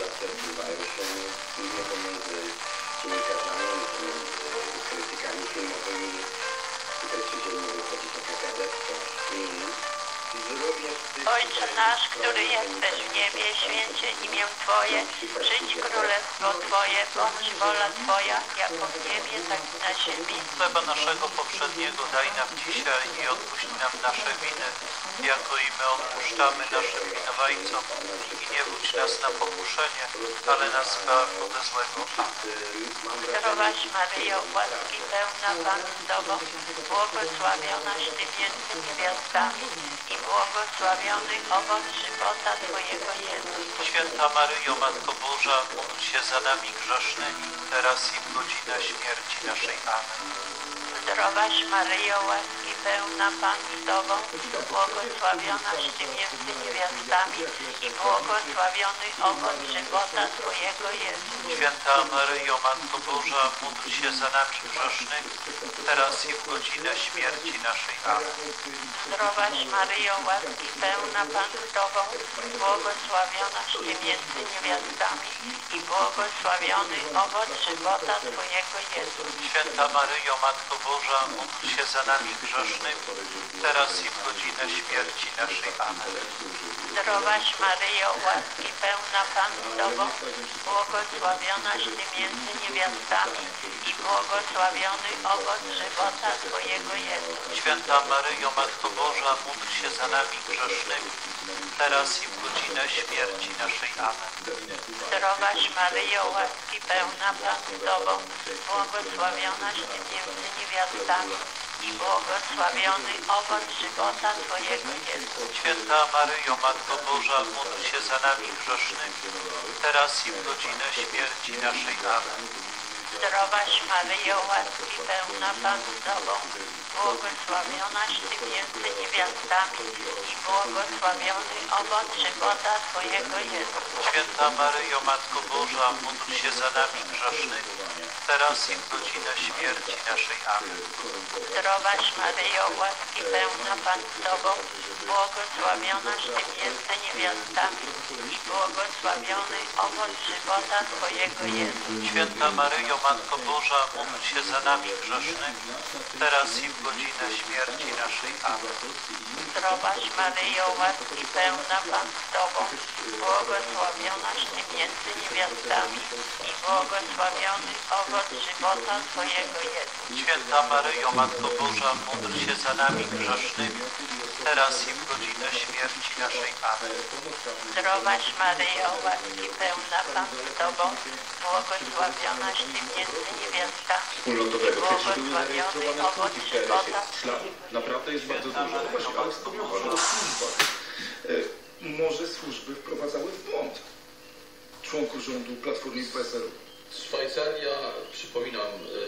Ojcze nasz, który jesteś w niebie, święcie imię Twoje, przyjdź królestwo Twoje, bądź wola Twoja, jako w niebie, tak i na ziemi. Chleba naszego poprzedniego daj nam dzisiaj i odpuść nam nasze winy, jako i my odpuszczamy naszym winowajcom. I nie wódź nas na pokuszenie, ale nas zbaw ode złego. Zdrowaś Maryjo, łaski pełna Pan z Tobą, błogosławionaś Ty między niewiastami i błogosławiony owoc żywota Twojego Jezus. Święta Maryjo, Matko Boża, módl się za nami grzesznymi, teraz i w godzinę śmierci naszej. Amen. Zdrowaś Maryjo, łaski pełna Pan z Tobą, błogosławionaś Ty między niewiastami i błogosławiony owoc żywota Twojego Jezus. Święta Maryjo, Matko Boża, módl się za nami grzesznymi, teraz i w godzinę śmierci naszej. Amen. Zdrowaś Maryjo, łaski pełna Pan z Tobą, błogosławionaś Ty między niewiastami i błogosławiony owoc żywota Twojego Jezus. Święta Maryjo, Matko Boża, módl się za nami grzesznymi, teraz i w godzinę śmierci naszej. Amen. Zdrowaś Maryjo, łaski pełna Pan z Tobą, błogosławionaś Ty między niewiastami i błogosławiony owoc żywota Twojego Jezus. Święta Maryjo, Matko Boża, módl się za nami grzesznymi, teraz i w godzinę śmierci naszej. Amen. Zdrowaś Maryjo, łaski pełna Pan z Tobą, błogosławionaś Ty między niewiastami i błogosławiony owoc żywota Twojego Jezus. Święta Maryjo, Matko Boża, módl się za nami grzesznymi, teraz i w godzinę śmierci naszej. Amen. Zdrowaś Maryjo, łaski pełna Pan z Tobą, błogosławionaś Ty między niewiastami i błogosławiony owoc żywota Twojego Jezus. Święta Maryjo, Matko Boża, módl się za nami grzesznymi, teraz i w godzinę śmierci naszej. Amen. Zdrowaś Maryjo, łaski pełna Pan z Tobą, błogosławionaś Ty między niewiastami i błogosławiony owoc żywota Twojego Jezus. Święta Maryjo, Matko Boża, módl się za nami grzesznymi, teraz i w godzinę śmierci naszej. Amen. Zdrowaś Maryjo, łaski pełna Pan z Tobą, błogosławionaś Ty między niewiastami i błogosławiony owoc żywota Twojego Jezus. Święta Maryjo, Matko Boża, módl się za nami grzesznymi, teraz i w godzinę śmierci naszej. Amen. Zdrowaś Maryjo, łaski pełna Pan z Tobą, błogosławionaś Ty między niewiastami i błogosławiony owoc żywota. Naprawdę jest bardzo dużo. No właśnie, ale wspomniał Pan o służbach. E, może służby wprowadzały w błąd członków rządu Platformy i P S L-u. Szwajcaria, przypominam,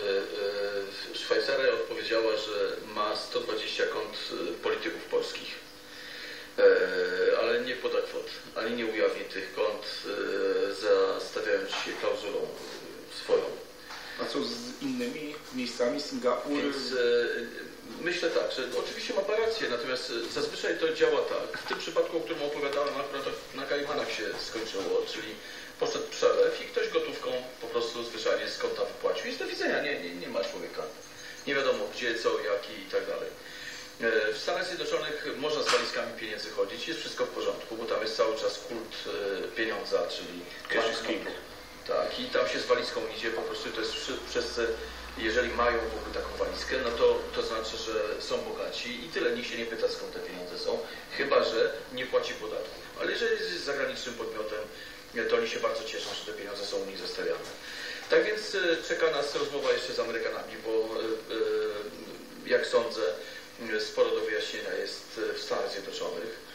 e, e, Szwajcaria odpowiedziała, że ma sto dwadzieścia kont polityków polskich, e, ale nie poda kwot, ani nie ujawni tych kont, e, zastawiając się klauzulą swoją. A co z innymi miejscami, Singapur? Więc e, myślę tak, że oczywiście ma pan rację, natomiast zazwyczaj to działa tak. W tym przypadku, o którym opowiadałem, akurat na Kajmanach się skończyło, czyli poszedł przelew i ktoś gotówką po prostu zwyczajnie z konta wypłacił. Jest do widzenia, nie, nie, nie ma człowieka. Nie wiadomo gdzie, co, jaki i tak dalej. W Stanach Zjednoczonych można z walizkami pieniędzy chodzić, jest wszystko w porządku, bo tam jest cały czas kult pieniądza, czyli cash is king. Tak, i tam się z walizką idzie, po prostu to jest wszyscy, jeżeli mają w ogóle taką walizkę, no to, to znaczy, że są bogaci i tyle, nikt się nie pyta skąd te pieniądze są, chyba że nie płaci podatku. Ale jeżeli jest zagranicznym podmiotem, to oni się bardzo cieszą, że te pieniądze są u nich zostawiane. Tak więc czeka nas rozmowa jeszcze z Amerykanami, bo jak sądzę, sporo do wyjaśnienia jest w Stanach Zjednoczonych.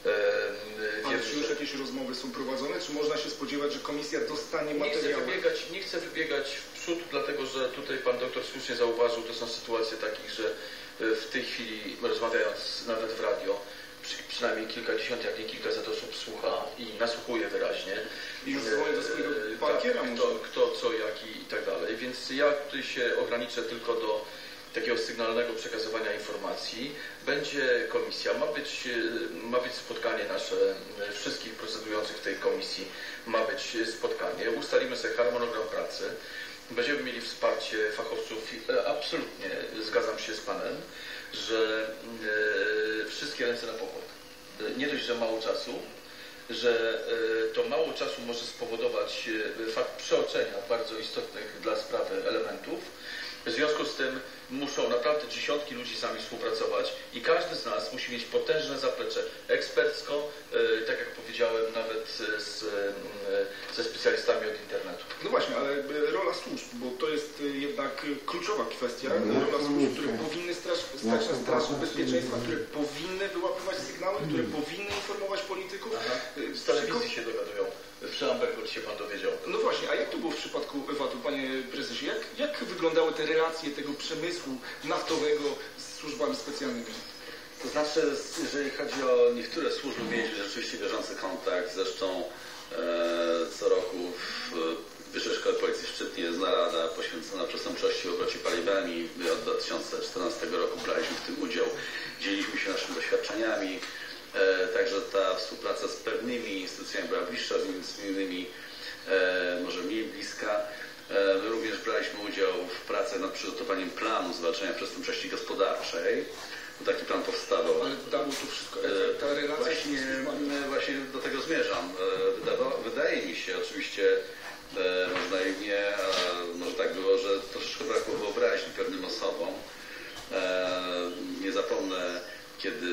Ale czy już jakieś rozmowy są prowadzone? Czy można się spodziewać, że komisja dostanie nie chcę materiały? Wybiegać, nie chcę wybiegać w przód, dlatego że tutaj pan doktor słusznie zauważył, to są sytuacje takich, że w tej chwili rozmawiając nawet w radio, przy, przynajmniej kilkadziesiąt, jak nie kilkaset osób słucha i nasłuchuje wyraźnie. I już dzwonię do swojego bankiera. Tak, kto, kto, co, jak i, i tak dalej. Więc ja tutaj się ograniczę tylko do takiego sygnalnego przekazywania informacji. Będzie komisja, ma być, ma być spotkanie nasze, wszystkich procedujących w tej komisji ma być spotkanie. Ustalimy sobie harmonogram pracy. Będziemy mieli wsparcie fachowców. Absolutnie zgadzam się z panem, że e, wszystkie ręce na pokład. Nie dość, że mało czasu, że e, to mało czasu może spowodować e, fakt przeoczenia bardzo istotnych dla sprawy elementów. W związku z tym muszą naprawdę dziesiątki ludzi z nami współpracować i każdy z nas musi mieć potężne zaplecze ekspercko, e, tak jak powiedziałem, nawet z, e, ze specjalistami od internetu. No właśnie, ale rola służb, bo to jest jednak kluczowa kwestia. Rola służb, które powinny stać na straży bezpieczeństwa, które powinny wyłapywać sygnały, które powinny informować polityków. Aha. Z telewizji się dowiadują. W Szambergu się pan dowiedział. No właśnie, a jak to było w przypadku VAT-u, panie prezesie? Jak, jak wyglądały te relacje tego przemysłu naftowego z służbami specjalnymi? To znaczy, jeżeli chodzi o niektóre służby, mieliśmy rzeczywiście bieżący kontakt. Zresztą e, co roku w Wyższej Szkole Policji w Szczytnie jest narada poświęcona przestępczości w obrocie paliwami. My od dwa tysiące czternastego roku braliśmy w tym udział. Dzieliliśmy się naszymi doświadczeniami. E, także ta współpraca z pewnymi instytucjami była bliższa, z innymi e, może mniej bliska. E, my również braliśmy udział w pracach nad przygotowaniem planu zwalczania przestępczości gospodarczej. Taki plan powstawał. Ale dało to wszystko efekt, ta relacja właśnie, właśnie do tego zmierzam. Wydawa, wydaje mi się, oczywiście e, może naiwnie, a może tak było, że troszeczkę brakło wyobraźni pewnym osobom. E, nie zapomnę, kiedy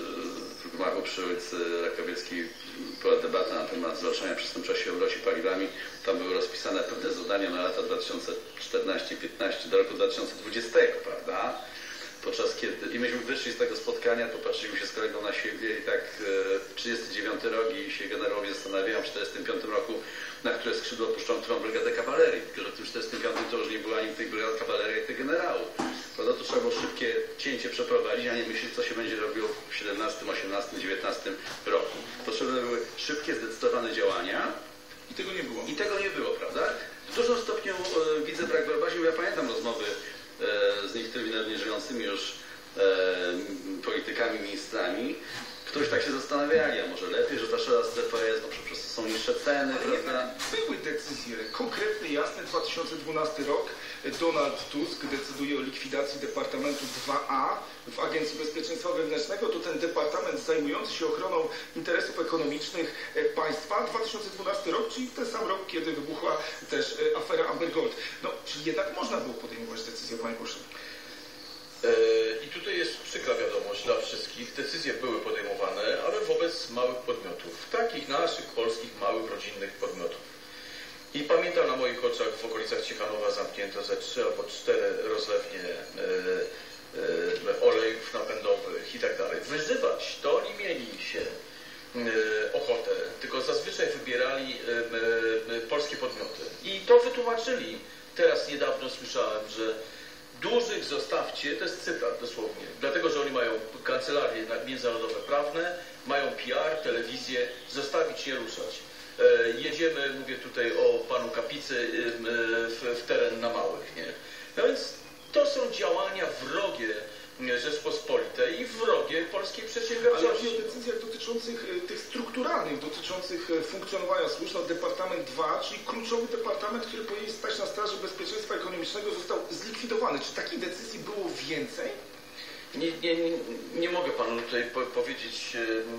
w gmachu przy ulicy Rakowieckiej była debata na temat zwalczania przestępczości w obrocie paliwami. Tam były rozpisane pewne zadania na lata dwa tysiące czternasty do piętnastego do roku dwa tysiące dwudziestego, prawda? Podczas kiedy, i myśmy wyszli z tego spotkania, popatrzyliśmy się z kolegą na siebie i tak e, trzydziesty dziewiąty rok i się generałowie zastanawiają w czterdziestym piątym roku, na które skrzydło puszczą którą brygadę kawalerii. Tylko że w tym czterdziestym piątym to już nie było ani tych brygad kawalerii, jak tych generałów. Prawda? To trzeba było szybkie cięcie przeprowadzić, a nie myśleć, co się będzie robiło w siedemnastym, osiemnastym, dziewiętnastym roku. Potrzebne były szybkie, zdecydowane działania. I tego nie było. I tego nie było, prawda? W dużym stopniu e, widzę brak wyobraźni, bo ja pamiętam rozmowy z niektórymi nawet nieżyjącymi już e, politykami, ministrami, którzy tak się zastanawiali, a może lepiej, że ta szara strefa jest, no przecież są niższe ceny, prawda? Były decyzje, konkretny, jasny, dwa tysiące dwunasty rok. Donald Tusk decyduje o likwidacji Departamentu dwa A w Agencji Bezpieczeństwa Wewnętrznego. To ten departament zajmujący się ochroną interesów ekonomicznych państwa. dwa tysiące dwunasty rok, czyli ten sam rok, kiedy wybuchła też afera Amber Gold. No, czyli jednak można było podejmować decyzję, panie pośle. I tutaj jest przykra wiadomość dla wszystkich. Decyzje były podejmowane, ale wobec małych podmiotów. Takich naszych, polskich, małych, rodzinnych podmiotów. I pamiętam na moich oczach w okolicach Ciechanowa zamknięto ze trzy albo cztery rozlewnie e, e, olejów napędowych i tak dalej. Wyzywać to oni mieli się e, ochotę, tylko zazwyczaj wybierali e, e, polskie podmioty. I to wytłumaczyli. Teraz niedawno słyszałem, że dużych zostawcie, to jest cytat dosłownie, dlatego, że oni mają kancelarie międzynarodowe prawne, mają P R, telewizję, zostawić je ruszać. Jedziemy, mówię tutaj o panu Kapicy, w, w teren na Małych, nie? No więc to są działania wrogie Rzeczpospolitej i wrogie polskiej przedsiębiorczości. Ale chodzi o decyzjach dotyczących tych strukturalnych, dotyczących funkcjonowania służb. No, Departament dwa, czyli kluczowy departament, który powinien stać na straży bezpieczeństwa ekonomicznego, został zlikwidowany. Czy takich decyzji było więcej? Nie, nie, nie, nie mogę panu tutaj po, powiedzieć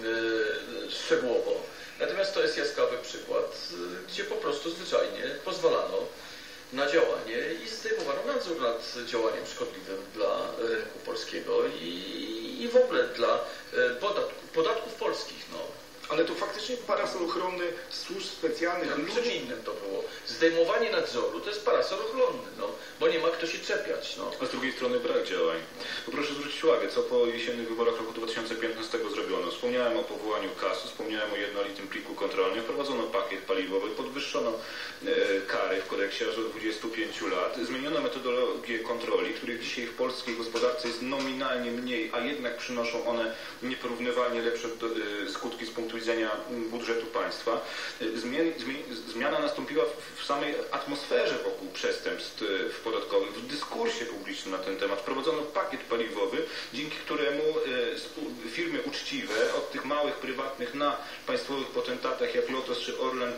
e, szczegółowo. Natomiast to jest jaskrawy przykład, gdzie po prostu zwyczajnie pozwalano na działanie i zdejmowano nadzór nad działaniem szkodliwym dla rynku polskiego i, i w ogóle dla podatku, podatków polskich. No. Ale to faktycznie parasol ochronny służb specjalnych. No, czym innym to było. Zdejmowanie nadzoru to jest parasol ochronny, no, bo nie ma kto się czepiać. No. A z drugiej strony brak działań. Bo proszę zwrócić uwagę, co po jesiennych wyborach roku dwa tysiące piętnastego zrobiono. Wspomniałem o powołaniu K A S-u, wspomniałem o jednolitym pliku kontrolnym, wprowadzono pakiet paliwowy, podwyższono e, kary w kodeksie aż do dwudziestu pięciu lat, zmieniono metodologię kontroli, których dzisiaj w polskiej gospodarce jest nominalnie mniej, a jednak przynoszą one nieporównywalnie lepsze do, e, skutki z punktu widzenia budżetu państwa. Zmian, zmiana nastąpiła w samej atmosferze wokół przestępstw podatkowych, w dyskursie publicznym na ten temat. Wprowadzono pakiet paliwowy, dzięki któremu firmy uczciwe, od tych małych, prywatnych na państwowych potentatach jak Lotos czy Orlen,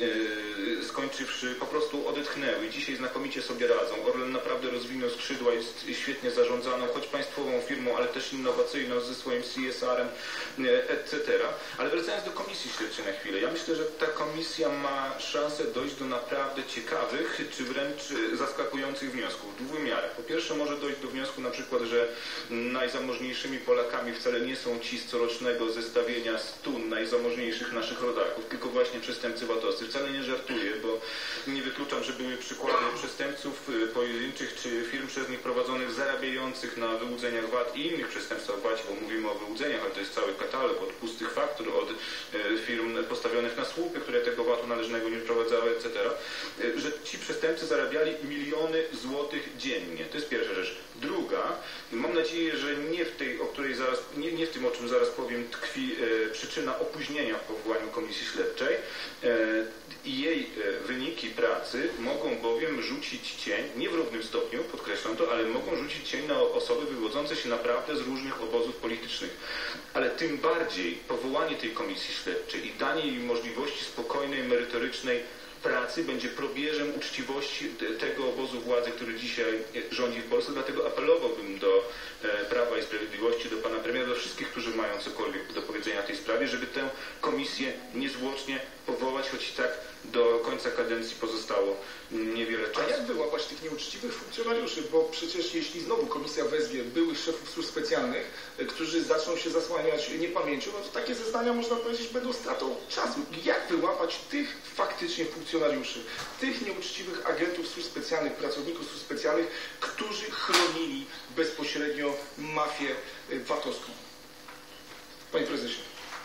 skończywszy, po prostu odetchnęły. Dzisiaj znakomicie sobie radzą. Orlen naprawdę rozwinął skrzydła, jest świetnie zarządzaną, choć państwową firmą, ale też innowacyjną ze swoim C S R-em, et cetera. Ale wracając do komisji śledczej na chwilę, ja myślę, że ta komisja ma szansę dojść do naprawdę ciekawych, czy wręcz zaskakujących wniosków w dwóch wymiarach. Po pierwsze może dojść do wniosku na przykład, że najzamożniejszymi Polakami wcale nie są ci z corocznego zestawienia stu najzamożniejszych naszych rodaków, tylko właśnie przestępcy VAT-owscy. Wcale nie żartuję, bo nie wykluczam, że były przykłady przestępców pojedynczych czy firm przez nich prowadzonych zarabiających na wyłudzeniach V A T i innych przestępstwach V A T, bo mówimy o wyłudzeniach, ale to jest cały katalog od pustych faktur, od firm postawionych na słupy, które tego V A T-u należnego nie wprowadzały, et cetera, że ci przestępcy zarabiali miliony złotych dziennie. To jest pierwsza rzecz. Druga, mam nadzieję, że nie w tej, o której zaraz, nie, nie w tym, o czym zaraz powiem, tkwi e, przyczyna opóźnienia w powołaniu komisji śledczej. E, i jej e, wyniki pracy mogą bowiem rzucić cień, nie w równym stopniu, podkreślam to, ale mogą rzucić cień na osoby wywodzące się naprawdę z różnych obozów politycznych. Ale tym bardziej powołanie tej komisji śledczej i danie jej możliwości spokojnej, merytorycznej pracy będzie probierzem uczciwości tego obozu władzy, który dzisiaj rządzi w Polsce. Dlatego apelowałbym do Prawa i Sprawiedliwości, do pana premiera, do wszystkich, którzy mają cokolwiek do powiedzenia w tej sprawie, żeby tę komisję niezwłocznie powołać, choć i tak do końca kadencji pozostało niewiele czasu. A jak wyłapać tych nieuczciwych funkcjonariuszy? Bo przecież jeśli znowu komisja wezwie byłych szefów służb specjalnych, którzy zaczną się zasłaniać niepamięcią, no to takie zeznania, można powiedzieć, będą stratą czasu. Jak wyłapać tych faktycznie funkcjonariuszy, tych nieuczciwych agentów służb specjalnych, pracowników służb specjalnych, którzy chronili bezpośrednio mafię V A T-owską? Panie prezesie.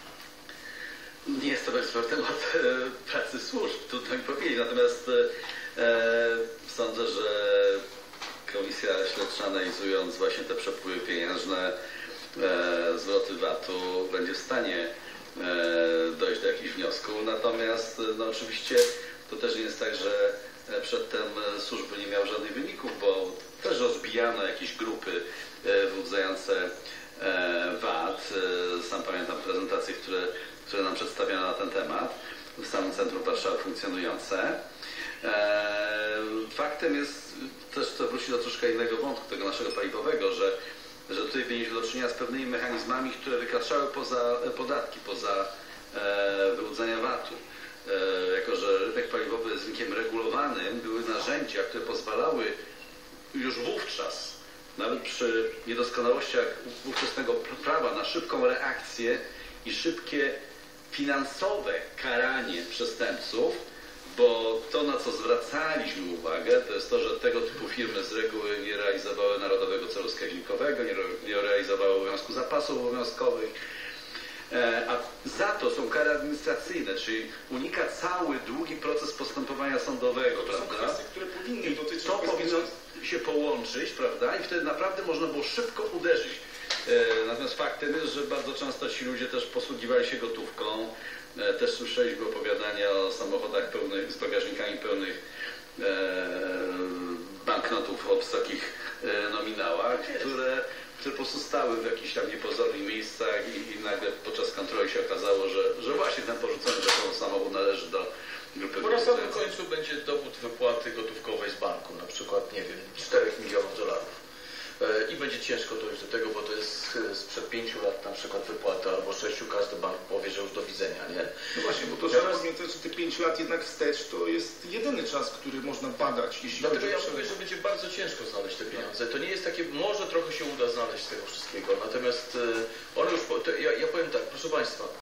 Nie jest to bez temat e, pracy służb, trudno mi powiedzieć, natomiast e, sądzę, że Komisja Śledcza, analizując właśnie te przepływy pieniężne, e, zwroty V A T-u, będzie w stanie e, dojść do jakichś wniosków. Natomiast no, oczywiście to też nie jest tak, że przedtem służby nie miały żadnych wyników, bo też rozbijano jakieś grupy e, wyłudzające e, V A T. E, sam pamiętam prezentacje, które które nam przedstawiono na ten temat. w samym centrum Warszawy funkcjonujące. Faktem jest, też to wróci do troszkę innego wątku, tego naszego paliwowego, że, że tutaj mieliśmy do czynienia z pewnymi mechanizmami, które wykraczały poza podatki, poza wyłudzenia vatu. Jako że rynek paliwowy jest rynkiem regulowanym, były narzędzia, które pozwalały już wówczas, nawet przy niedoskonałościach ówczesnego prawa, na szybką reakcję i szybkie finansowe karanie przestępców, bo to, na co zwracaliśmy uwagę, to jest to, że tego typu firmy z reguły nie realizowały narodowego celu wskaźnikowego, nie, nie realizowały obowiązku zapasów obowiązkowych, a za to są kary administracyjne, czyli unika cały długi proces postępowania sądowego, to prawda? Są kwestie, które powinny I dotyczyć to powinno się połączyć, prawda? I wtedy naprawdę można było szybko uderzyć. Natomiast faktem jest, że bardzo często ci ludzie też posługiwali się gotówką. Też słyszeliśmy opowiadania o samochodach pełnych, z bagażnikami pełnych banknotów o wysokich nominałach, które które po prostu stały w jakichś tam niepozornych miejscach i, i nagle podczas kontroli się okazało, że, że właśnie ten porzucony beton samochód należy do grupy. Po na samym końcu będzie dowód wypłaty gotówkowej z banku, na przykład, nie wiem, czterech milionów dolarów. I będzie ciężko dojść do tego, bo to jest sprzed pięciu lat na przykład wypłata, albo sześciu, każdy bank powie, że już do widzenia, nie? No właśnie, bo to trzeba pamiętać, że te pięć lat jednak wstecz to jest jedyny czas, który można badać, jeśli Dlatego chodzi ja o mówię, że będzie bardzo ciężko znaleźć te pieniądze. To nie jest takie, może trochę się uda znaleźć tego wszystkiego, natomiast one już, to ja, ja powiem tak, proszę Państwa,